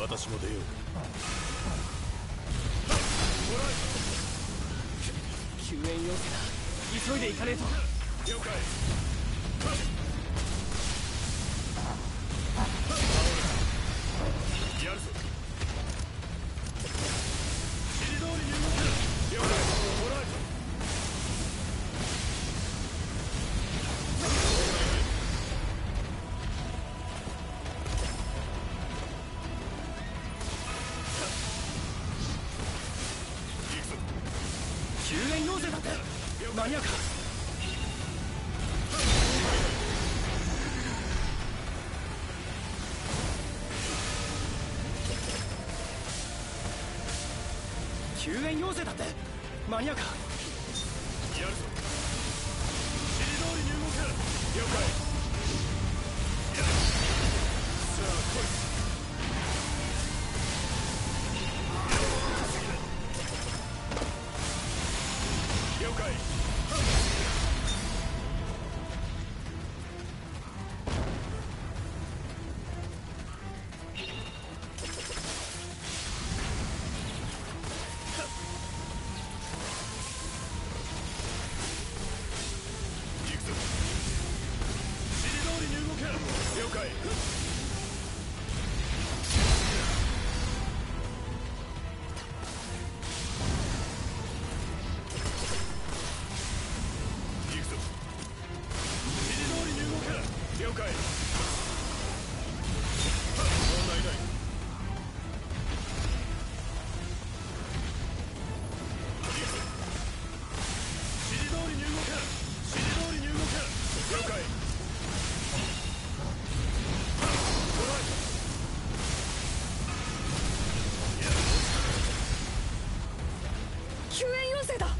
私も出よう。 救援要請だ。急いで行かねえと。 了解。やるぞ。指示通りに動け。了解。オーライト。 救援要請だって。間に合うか。救援要請だって間に合うか。 やるぞ。指示通りに動け。了解。さあ来い。了解。行くぞ。指示通りに動け。了解。行くぞ。指示通りに動け。了解。問題ない。行くぞ。指示通りに動け。指示通りに動け。了解。トライ。 救援要請だ。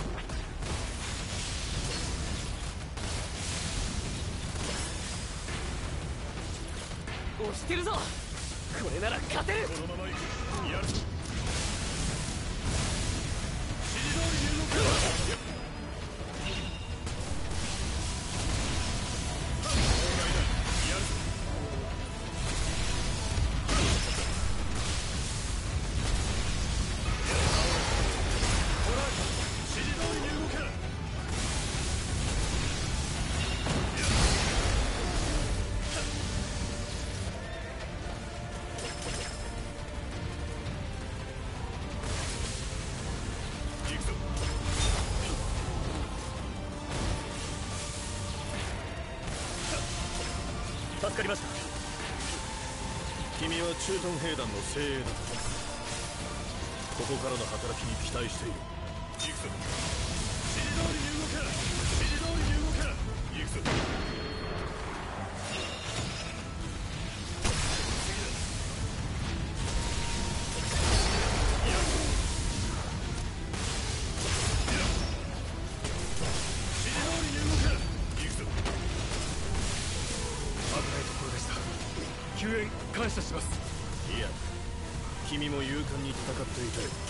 押してるぞ。これなら勝てる。 このまま行く。やるぞ。指示通りに動け。問題ない。やるぞ。トライ。指示通りに動け。行くぞ。 助かりました。 君は駐屯兵団の精鋭だ。ここからの働きに期待している。行くぞ。指示通りに動け。指示通りに動け。行くぞ。やるぞ。指示通りに動け。行くぞ。 危ないところでした。救援感謝します。 いや、君も勇敢に戦っていたよ。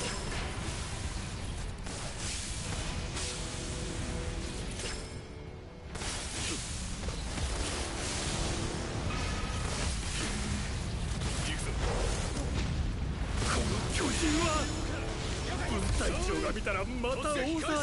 行くぞ。 この巨人は分隊長が見たらまた大騒ぎだ。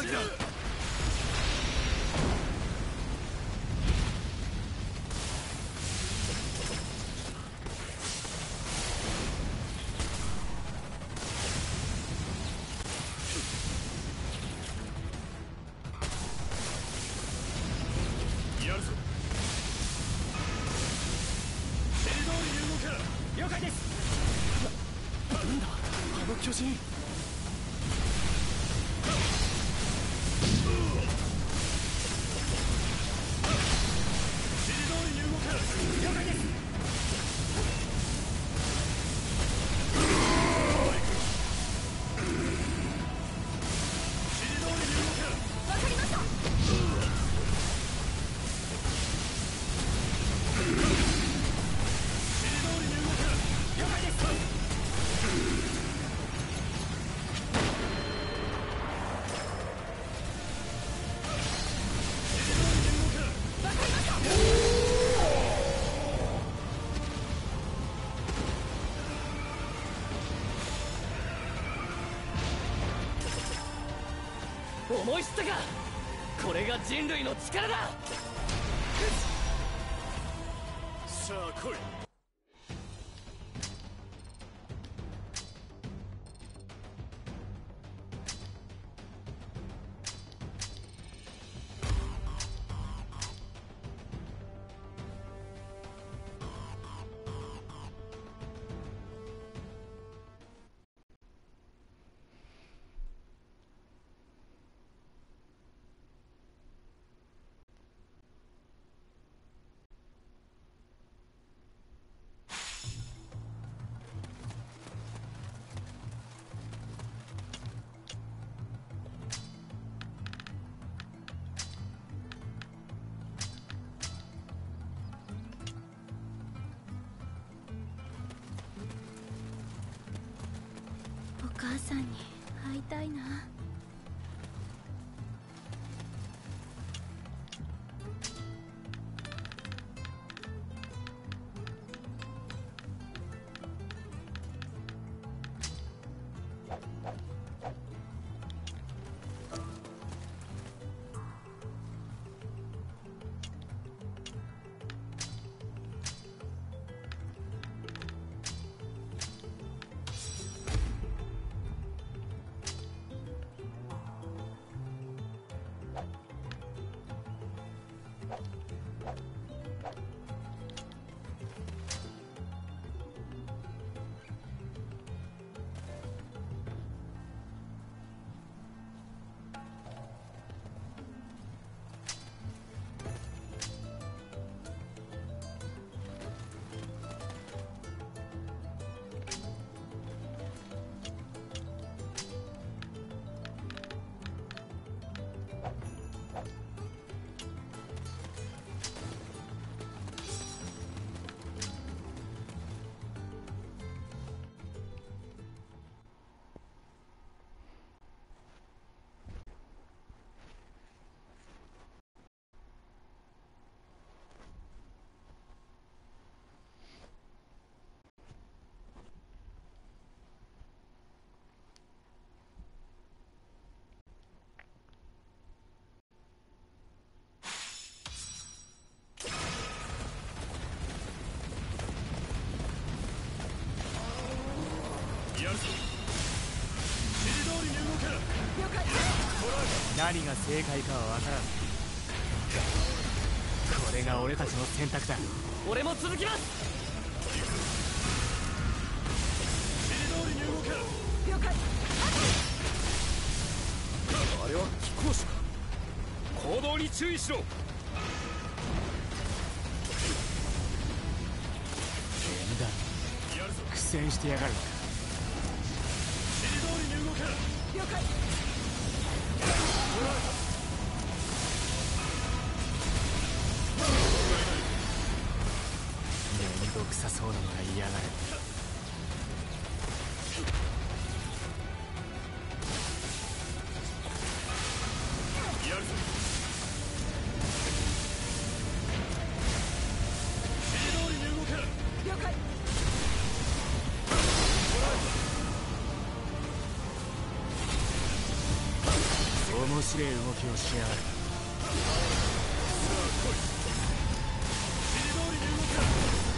やるぞ。指示通りに動け。 了解です。なんだあの巨人。 指示通りに動け。 了解です。 指示通りに動け。 わかりました。 指示通りに動け。 了解です。 思い知ったか。これが人類の力だ。 さあ来い。 お母さんに会いたいな。やるぞ。指示通りに動け。了解。 何が正解かは分からん。これが俺たちの選択だ。俺も続きます。 指示通りに動け。 了解。 あれは貴公子か。行動に注意しろ。 変だ。 やるぞ。 苦戦してやがる。 指示通りに動け。 了解。 面倒くさそうなのが嫌がる。 やるぞ。指示通りに動け。 了解。 面白い動きをしやがる。 さあ来い。指示通りに動け。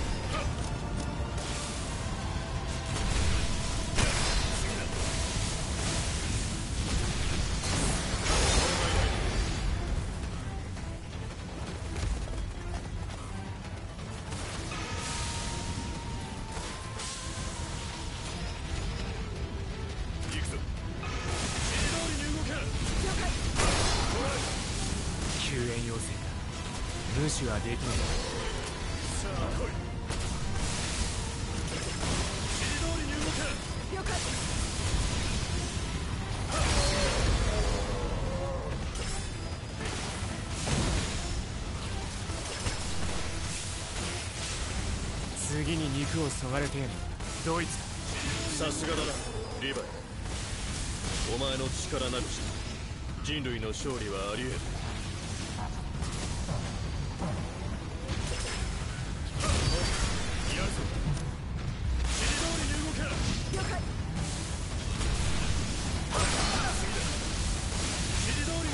次だ。行くぞ。指示通りに動け。 救援要請か。無視はできない。 さあ来い。指示通りに動け。 了解。 次に肉をそがれてえのはドイツか。 さすがだな、リヴァイ。お前の力なくして人類の勝利はあり得る。やるぞ。指示通りに動け。 了解。 次だ。指示通り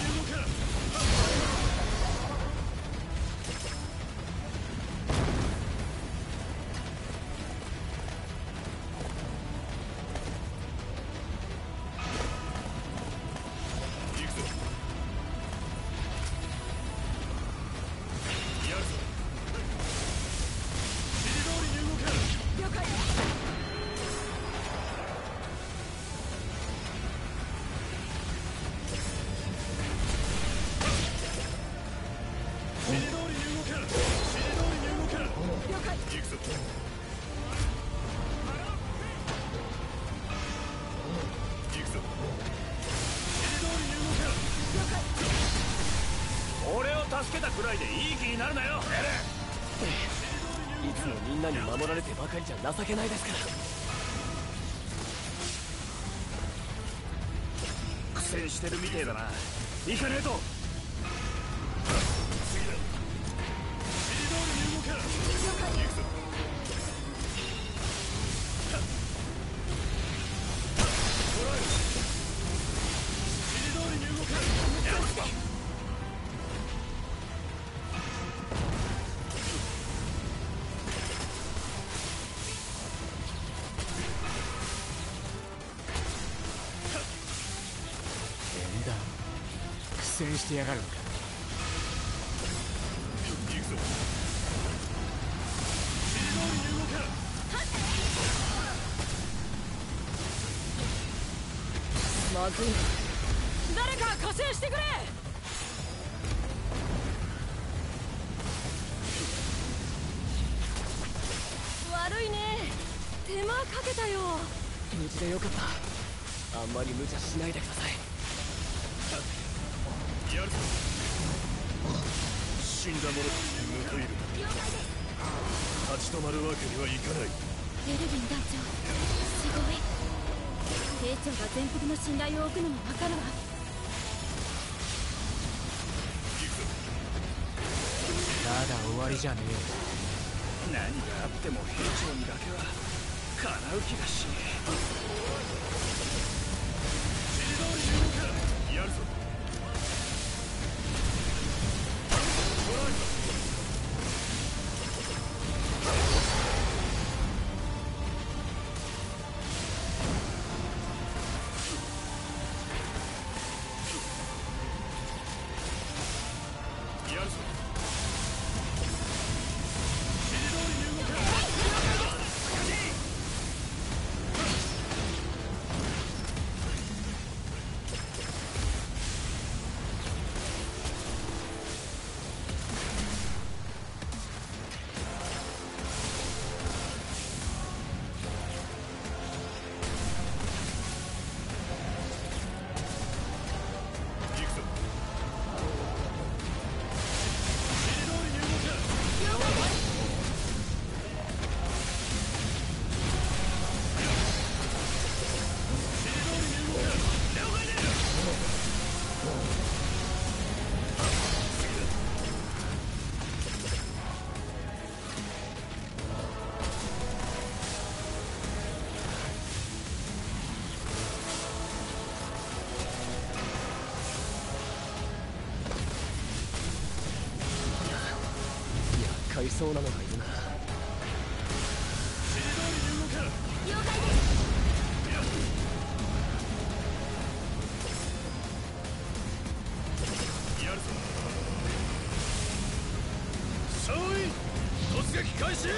指示通りに動け。指示通りに動け。 了解。 行くぞ。行くぞ。指示通りに動け。 了解。 俺を助けたくらいでいい気になるなよ。 いつもみんなに守られてばかりじゃ情けないですから。 苦戦してるみてえだな。行かねえと。 次だ。指示通りに動け。 了解。 行くぞ。捕らえる。指示通りに動け。 変だ。苦戦してやがるのか。 行くぞ。指示通りに動け。 まずいな。誰か加勢してくれ。悪いね。手間かけたよ。無事でよかった。あんまり無茶しないでください。 やるぞ。死んだ者たちに報いる。 了解です。 立ち止まるわけにはいかない。 エルヴィン団長、すごい。兵長が全幅の信頼を置くのもわかるわ。 行くぞ。 まだ終わりじゃねえよ。 何があっても兵長にだけは叶う気がしね指示通りに動け。やるぞ。捕らえた。やるぞ。指示通りに動け。行くぞ。指示通りに動け。指示通りに動け。了解です。次だ。 厄介そうなのがいるな。 指示通りに動け。 了解です。 やるぞ。総員突撃開始。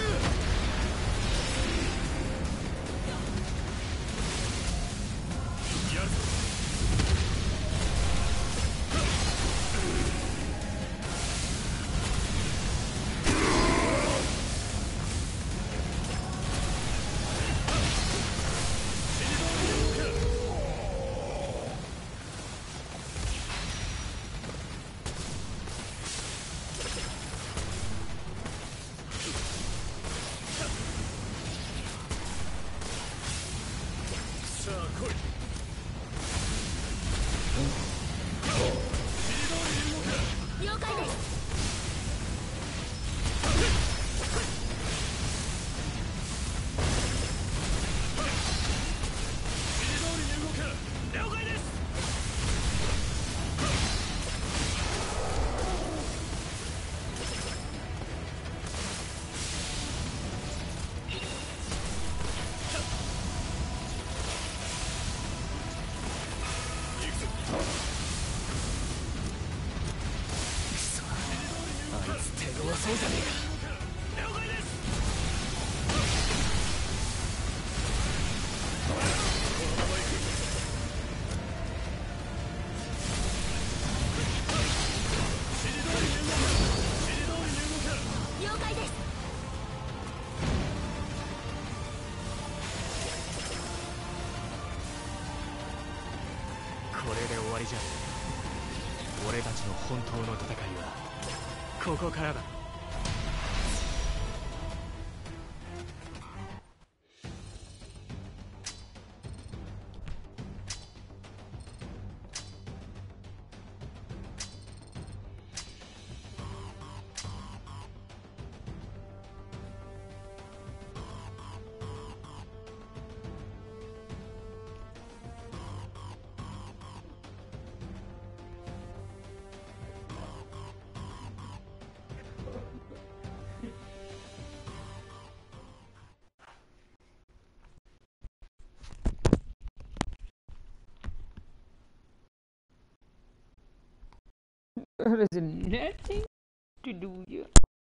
やるぞ。指示通りに動け。さあ来い。指示通りに動け。 了解です。 指示通りに動け。了解です。行くぞ。 あいつ手強そうじゃねえか。 了解です。このまま行く。指示通りに動け。 じゃない。俺たちの本当の戦いはここからだ。 There is nothing to do here.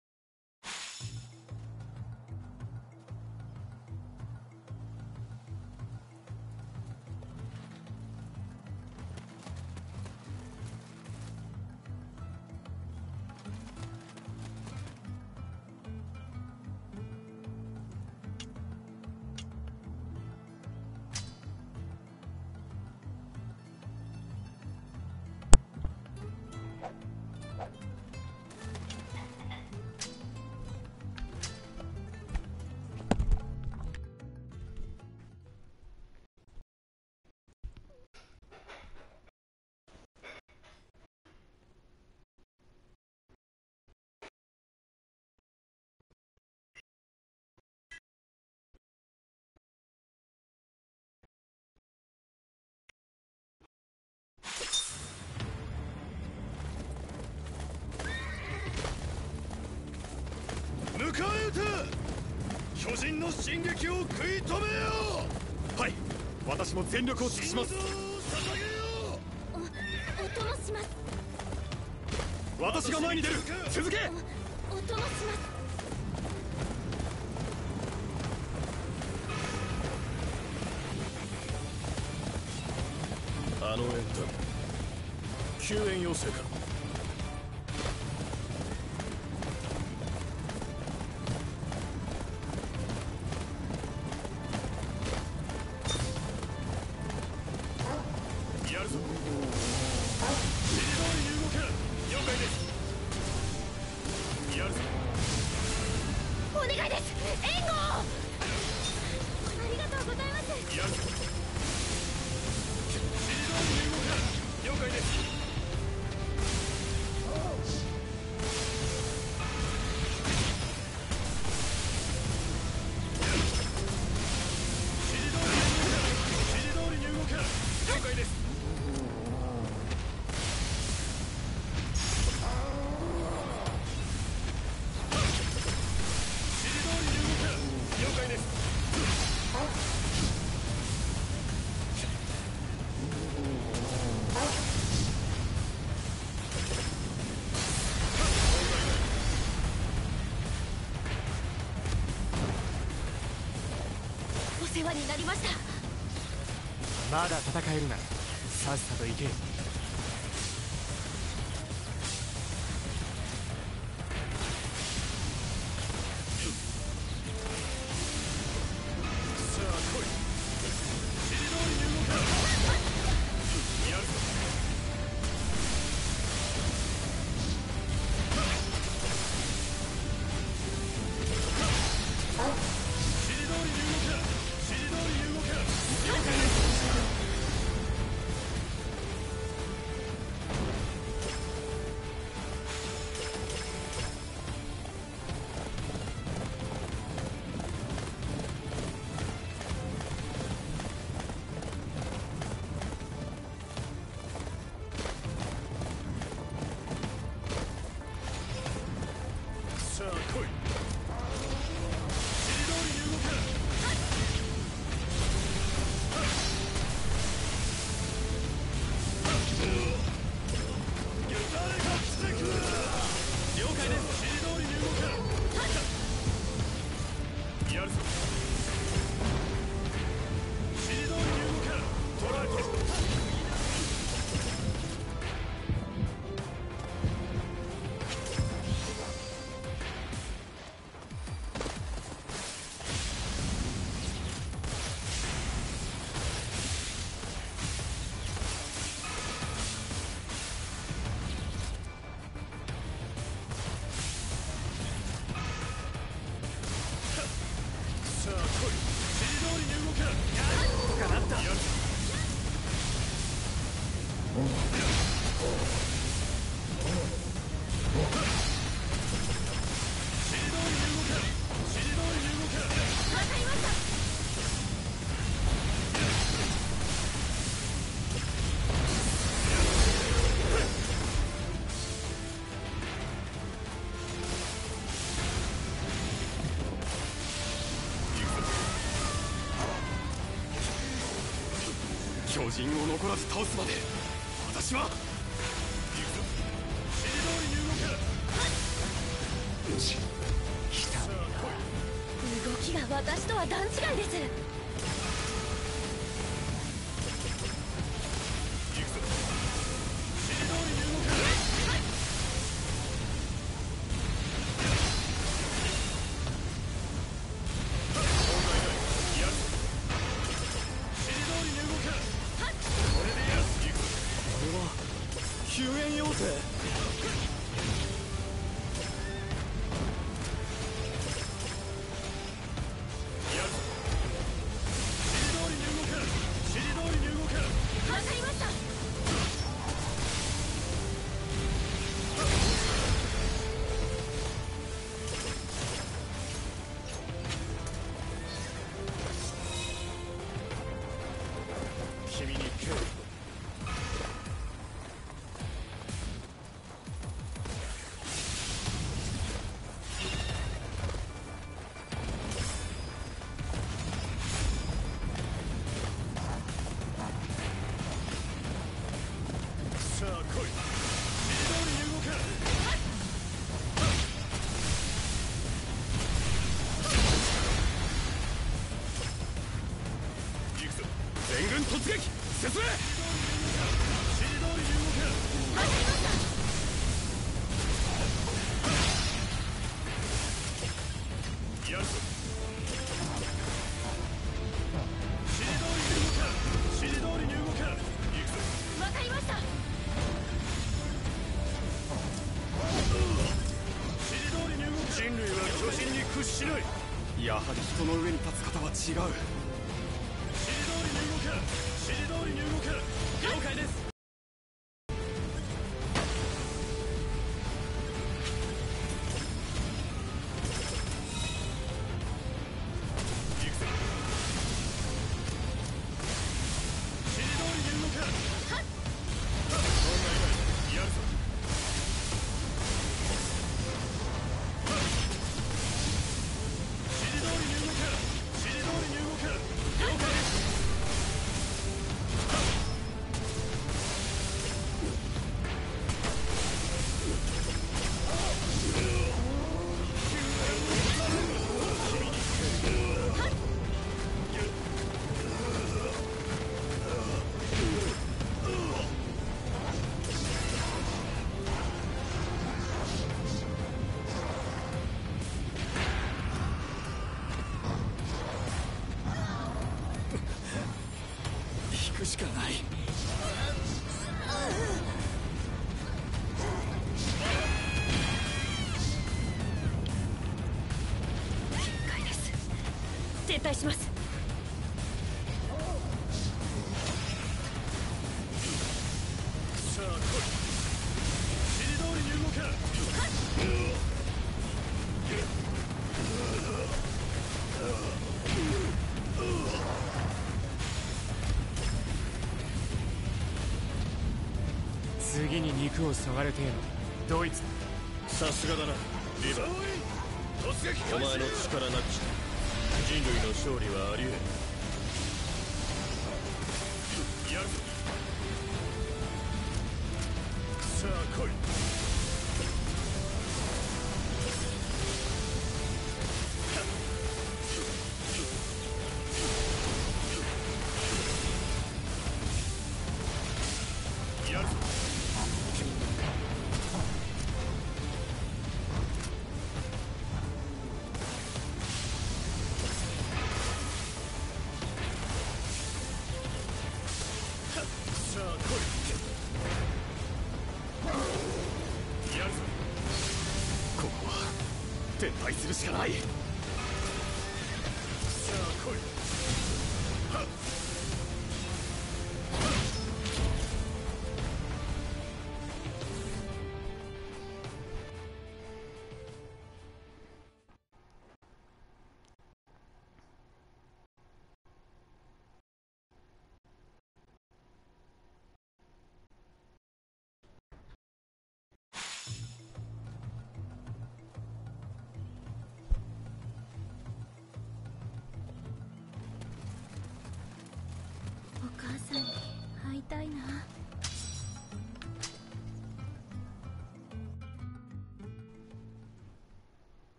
迎え撃て！巨人の進撃を食い止めよう。 はい、私も全力を尽くします。 心臓を捧げよお供します。 私が前に出る。続け。 お供します。 あの縁談、救援要請か。やるぞ。指示通りに動け。了解です。やるぞ。 お願いです。援護を。ありがとうございます。 やるぞ。了解です。指示通りに動け。了解です。指示通りに動け。了解です。 お世話になりました。 まだ戦えるならさっさと行け。 巨人を残らず倒すまで私は指示通りに動け。 動きが私とは段違いです。 救援要請。君に敬意。さあ来い。指示通りに動け。行くぞ。 全軍突撃進め。 指示通りに動け。やるぞ。指示通りに動け。指示通りに動け。行くぞ。 わかりました。 指示通りに動け。人類は巨人に屈しない。 やはり人の上に立つ方は違う。 指示通りに動け。指示通りに動け。了解です。行くぞ。指示通りに動け。問題ない。やるぞ。指示通りに動け。指示通りに動け。了解です。引くしかない。 限界です。撤退します。 さあ来い。指示通りに動け。 次に肉をそがれてえのドイツだ。 さすがだなリヴァ。 突撃お前の力なくして人類の勝利はありえん。やるぞ。さあ来い。やるぞ。さあ来い。やるぞ。 ここは撤退するしかない。 さあ来い。はっ。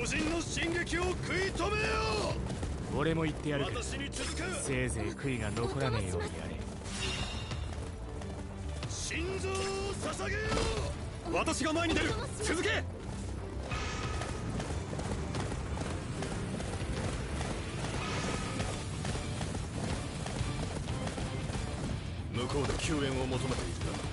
巨人の進撃を食い止めよう。俺も言ってやるけど、 私に続く。 せいぜい悔いが残らねえようにやれ。 心臓を捧げよう。私が前に出る。続け。 向こうで救援を求めているな。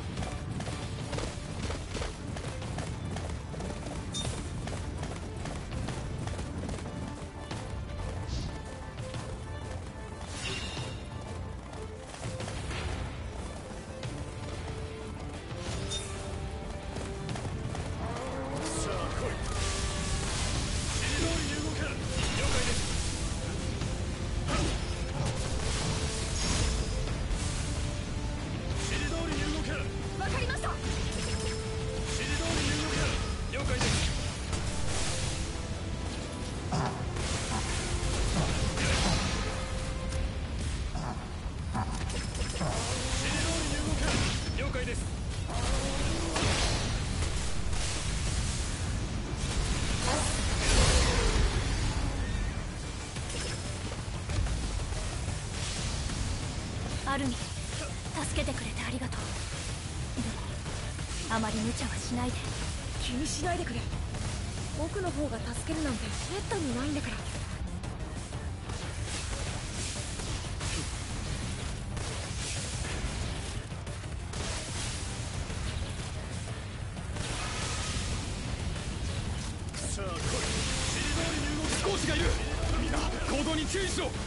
アルミ、助けてくれてありがとう。でもあまり無茶はしないで。 気にしないでくれ。僕の方が助けるなんてめったにないんだから。 さあ来い。 飛行士がいる。みんな行動に注意しろ。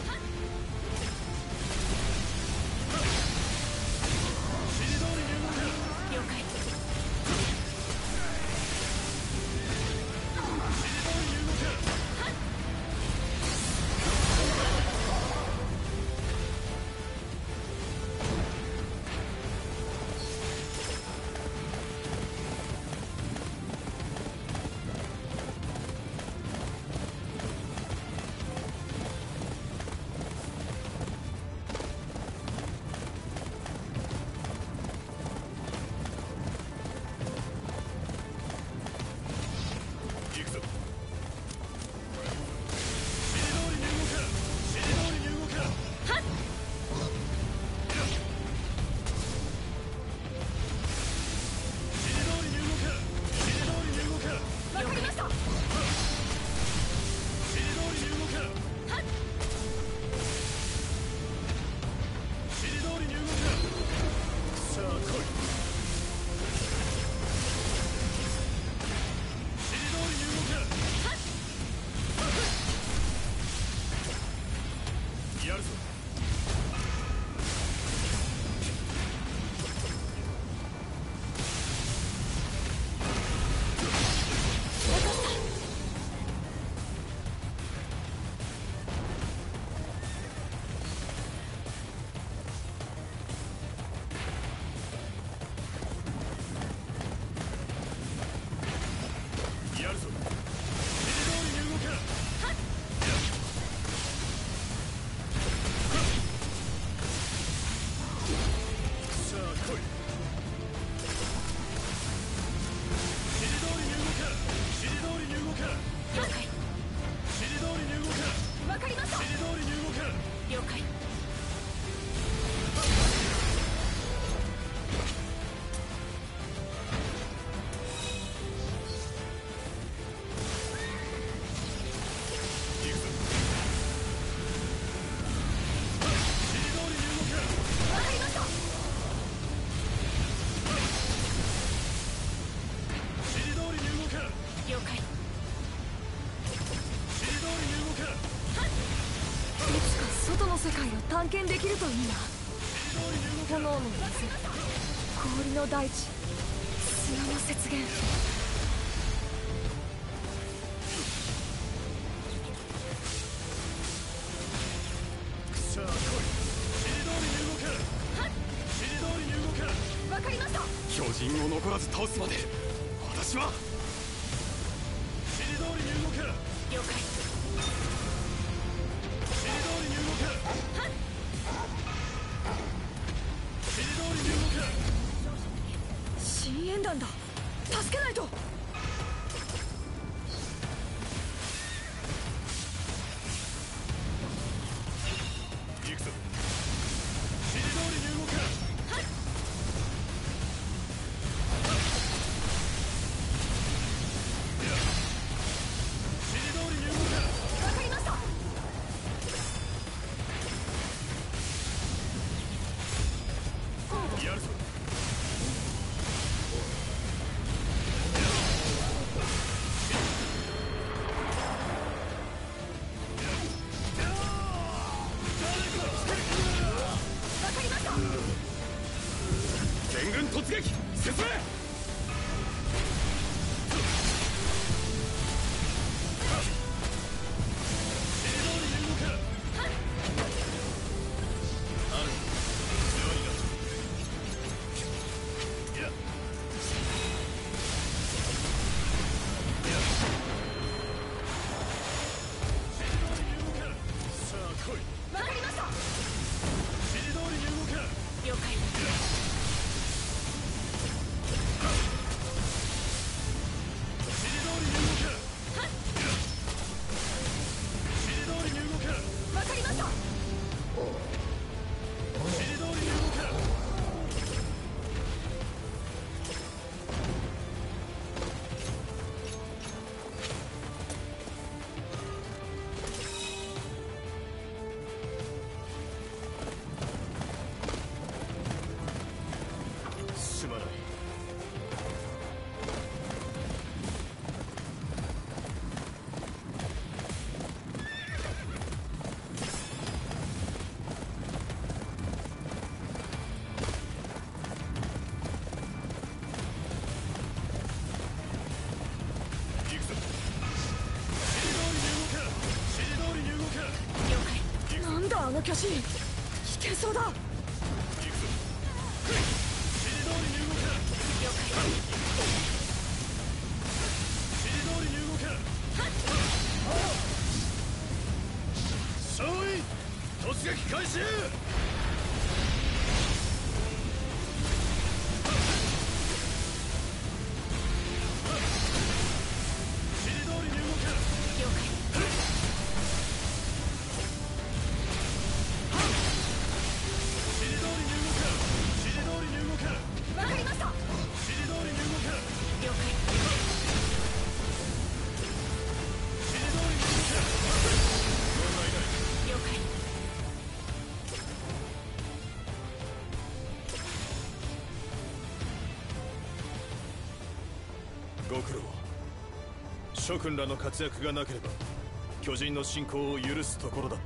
探検できるといいな。炎の水、氷の大地、砂の雪原。 さあ来い。指示通りに動け。指示通りに動け。 わかりました。 巨人を残らず倒すまで私は。 指示通りに動け。 了解。深淵団だ。助けないと。 全軍突撃進め。 すまない。行くぞ。指示通りに動け。 了解。なんだあの巨人、危険そうだ。 行くぞ。指示通りに動け。 了解。 指示通りに動け。総員突撃開始。指示通りに動け。 了解。 指示通りに動け。指示通りに動け。 わかりました。 指示通りに動け。 了解。 指示通りに動け。問題ない。 了解。 ご苦労。諸君らの活躍がなければ巨人の侵攻を許すところだった。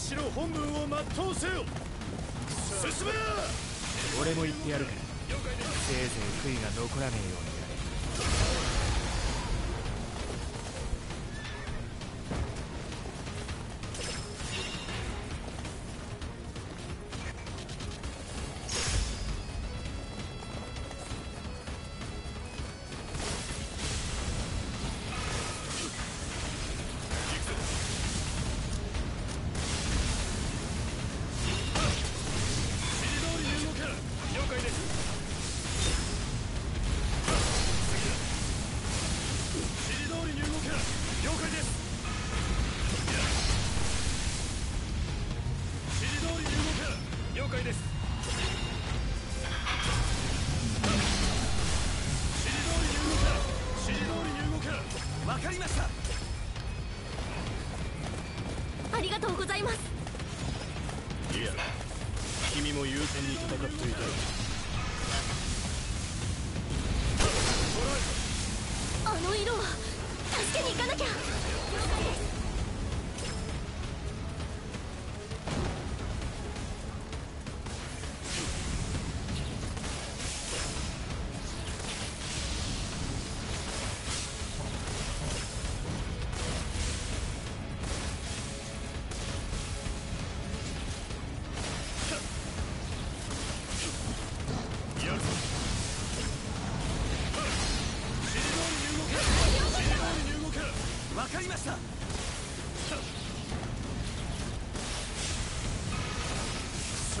しろ本分を全うせよ。進め。 俺も言ってやるからせいぜい悔いが残らねえようにやれ。 ありがとうございます。 いや、君も勇敢に戦っていたよ。 あの色は助けに行かなきゃ。了解です。 わかりました。さあ来い。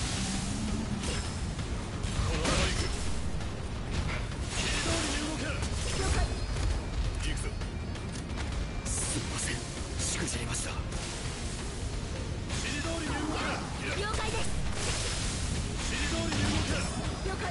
このまま行く。指示通りに動け。 了解。 行くぞ。 すみません、しくじりました。 指示通りに動け。 了解です。 指示通りに動け。 了解。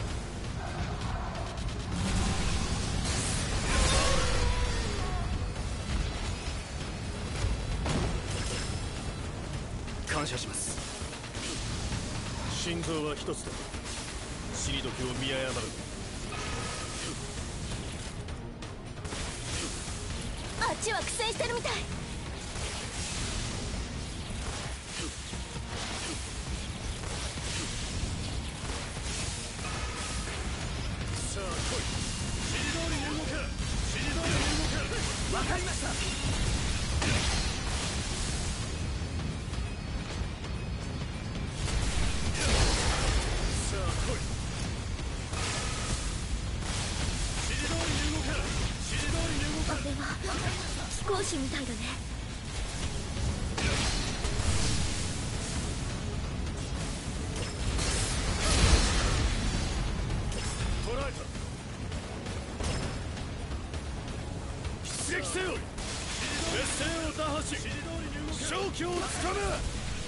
感謝します。 心臓は一つだ。死に時を見誤る。 あっちは苦戦してるみたい。 さあ来い。指示通りに動け。指示通りに動け。わかりました。 飛行士みたいだね。 捕らえた。出撃せよ。劣勢を打破し勝機をつかめ。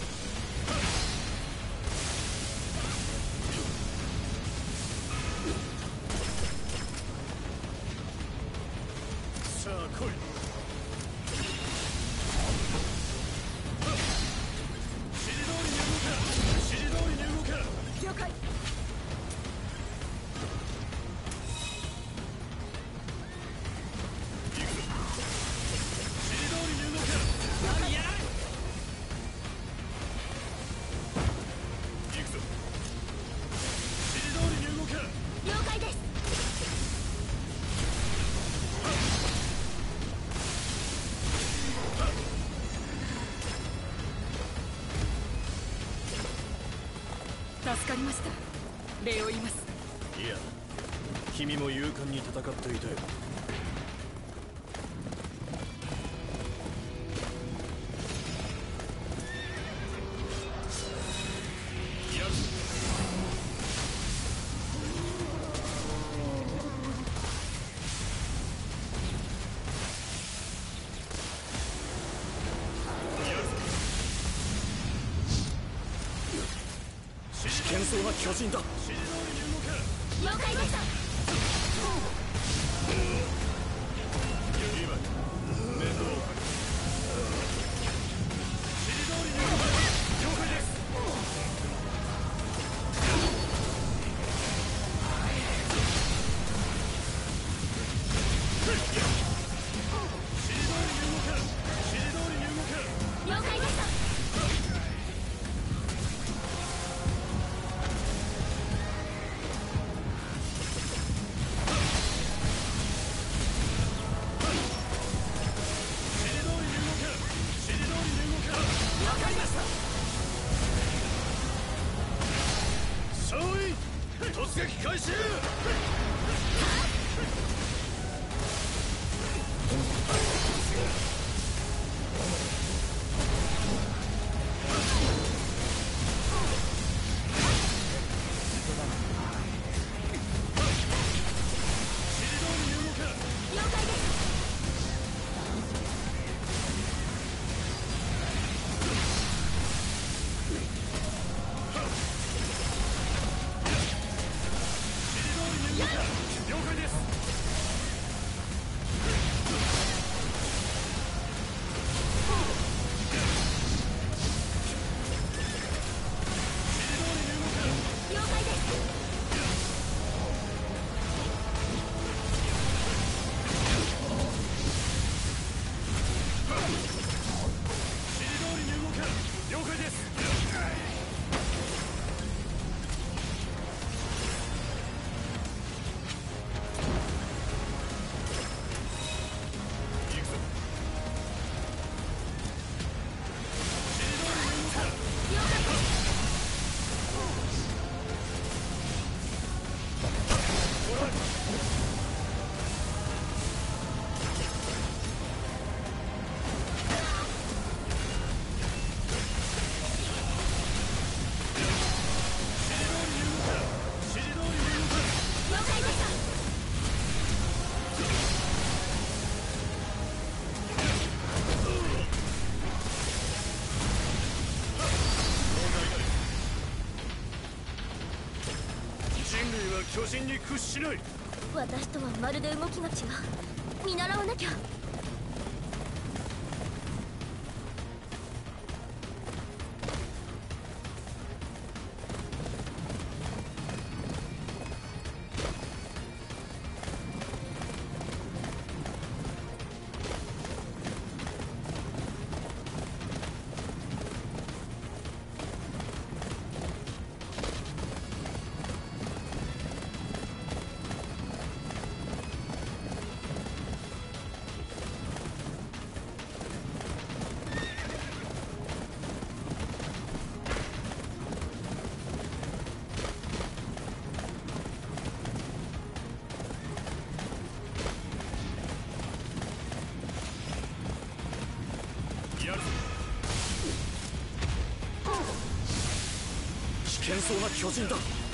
さあ来い。指示通りに動け。指示通りに動け。 了解。 行くぞ。指示通りに動け。 何やられ。 行くぞ。指示通りに動け。 了解です。 助かりました。礼を言います。 いや、君も勇敢に戦っていたよ。やる。 危険そうな巨人だ。 指示通りに動け。 了解でした。 今面倒をかけ。指示通りに動け。了解です。指示通りに動け。指示通りに動け。 了解でした。 人に屈しない。 私とはまるで動きが違う。見習わなきゃ。 危険そうな巨人だ。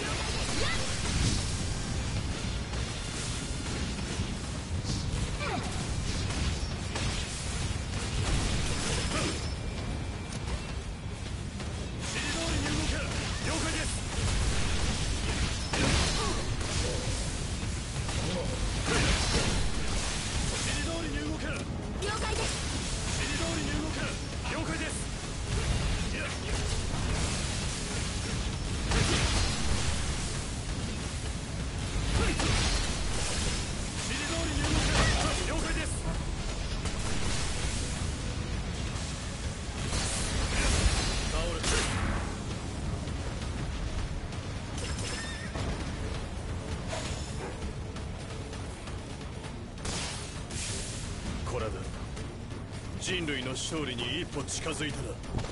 これだ。人類の勝利に一歩近づいたな。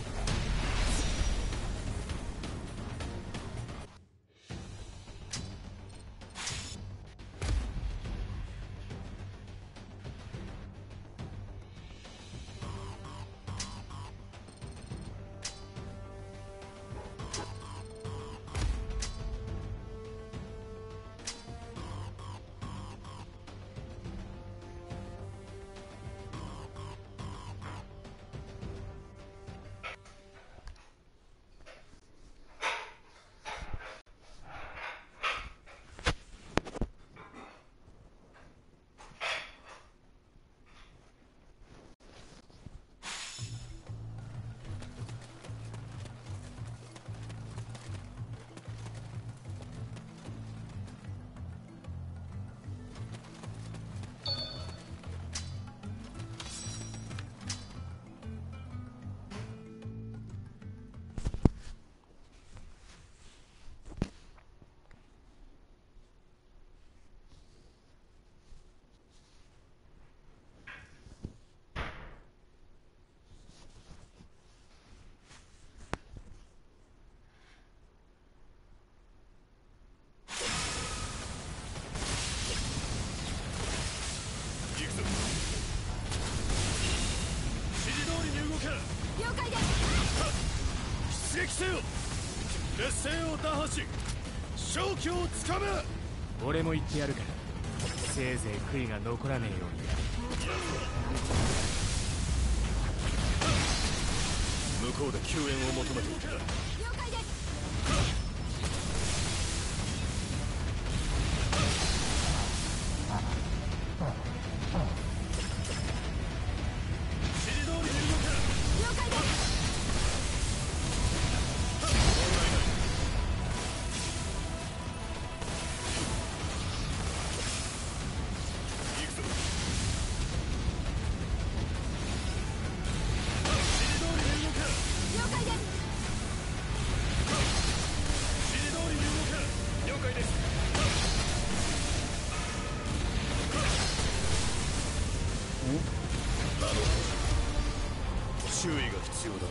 出撃せよ。劣勢を打破し勝機をつかめ。 俺も言ってやるからせいぜい悔いが残らねえようにや向こうで救援を求めている。 了解です。 注意が必要だな。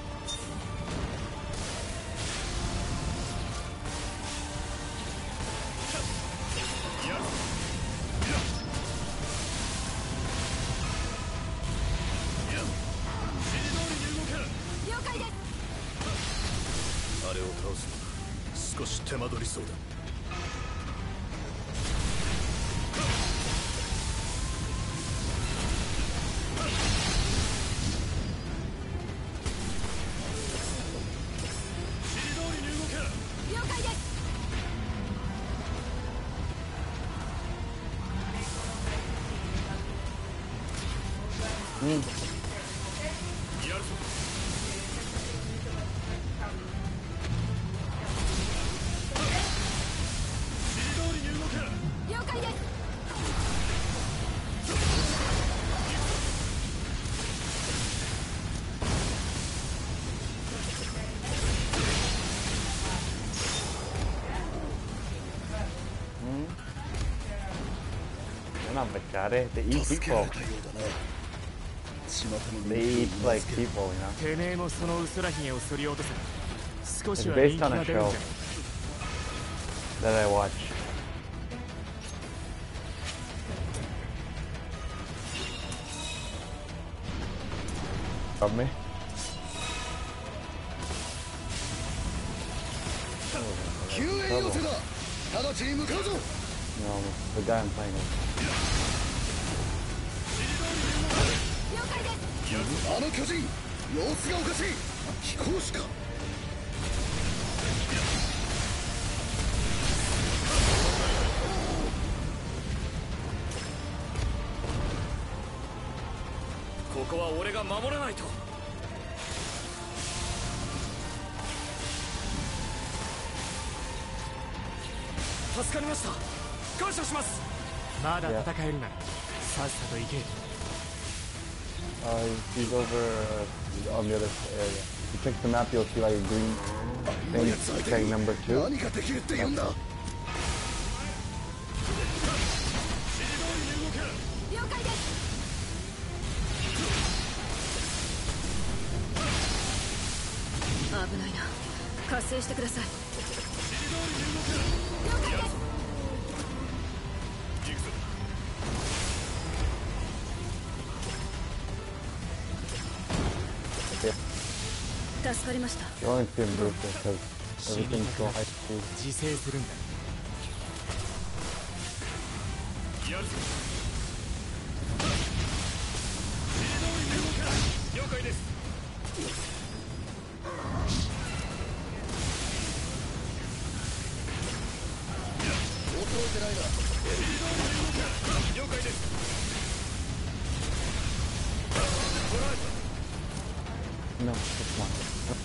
あれを倒すのが少し手間取りそうだ。 やるぞ。指示通りに動け。 了解です。 They're not Vachare, they eat people. They eat like people, you know? てめえもそのウソラヒゲを剃り落とせ。少し It's は人 based 気 on が a 出るん show じゃね that I watch. Got me? 救援要請だ。直ちに向かうぞ。 No, the guy I'm playing with. あの巨人、様子がおかしい。飛行士か。 ここは俺が守らないと。助かりました。感謝します。 まだ戦えるならさっさと行け。 He's over on the other area. If you check the map, you'll see like a green thing saying number 2. 何ができるって言うんだ。 了解です。危ないな。活性してください。了解です。助かりました。 You only see him do this because everything's so high speed. 自制するんだ。 やるぞ。了解です。 衰えてないな。 了解です。 No, this one.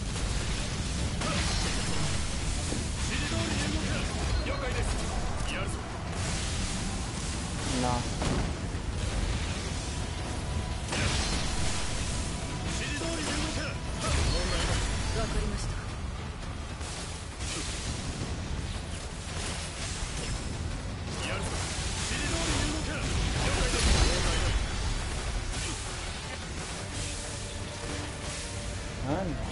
了解です。やるぞ。 No. 指示通りに動け。 わかりました。 やるぞ。指示通りに動け。了解です。 None.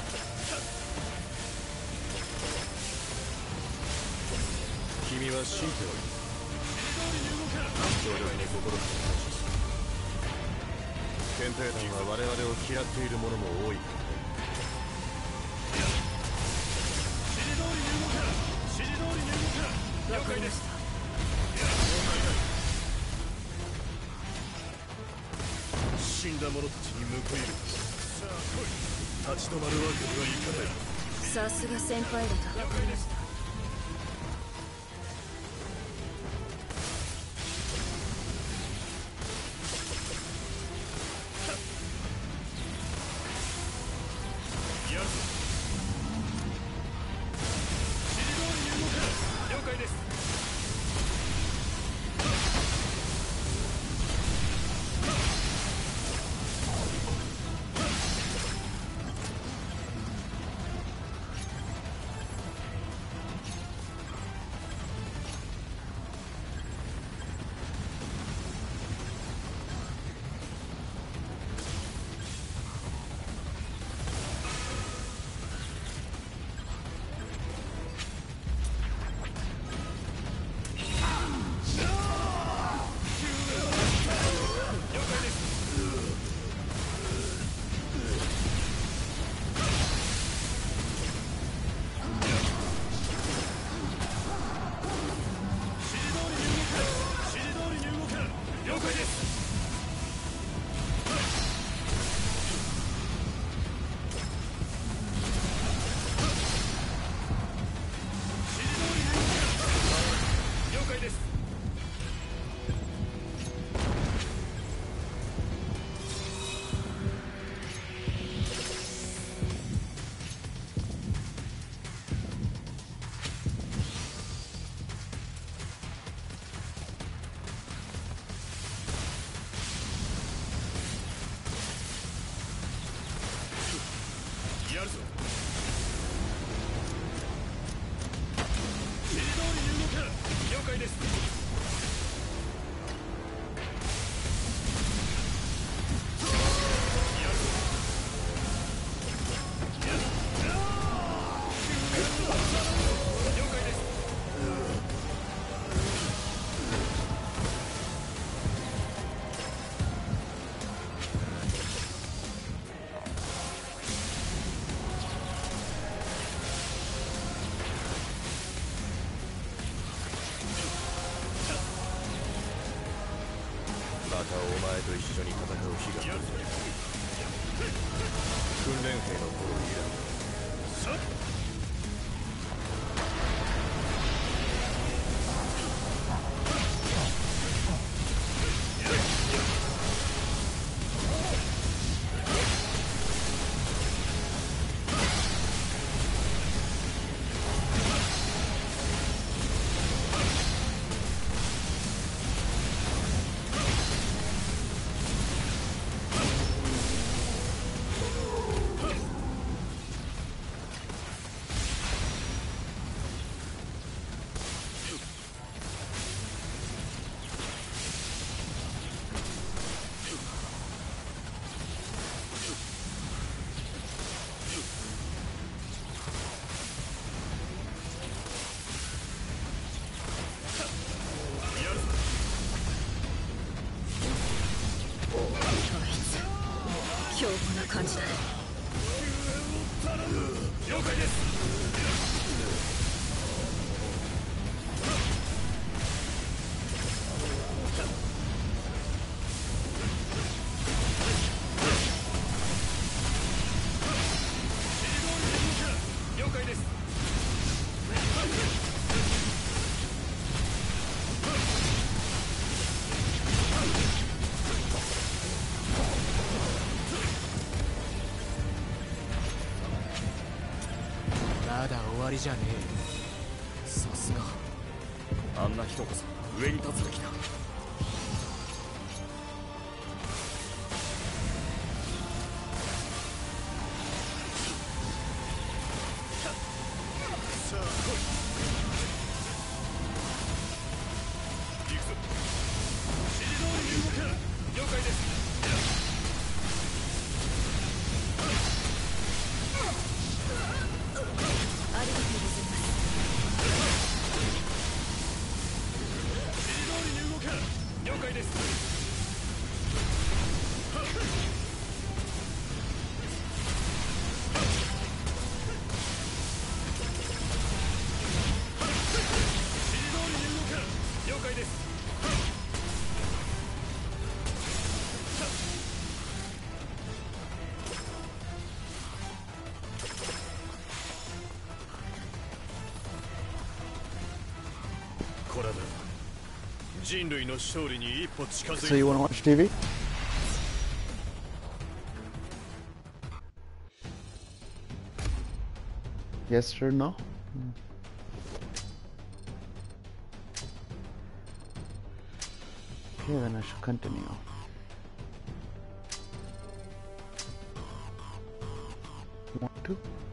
君は神経を協力に心から感謝する。憲兵団は我々を嫌っている者も多いからね。 指示通りに動け。指示通りに動け。了解です。 死んだ者たちに報いる。さあ来い。立ち止まるわけにはいかない。 さすが先輩方。 了解です。 やるぞ。指示通りに動け。了解です。 たお前と一緒に戦う日が来る。訓練兵の頃以来。 凶暴な感じだね。 了解です。了解です。 まだ終わりじゃねえ。さすがあんな人こそ上に立つべきだ。 さあ来い。行くぞ。指示通りに動け。了解です。 ありがとうございます。 指示通りに動け。了解です。指示通りに動け。了解です。これだ。人類の勝利に一歩近づい So you want to watch TV? Yes or no? Okay, then I should continue. Want to?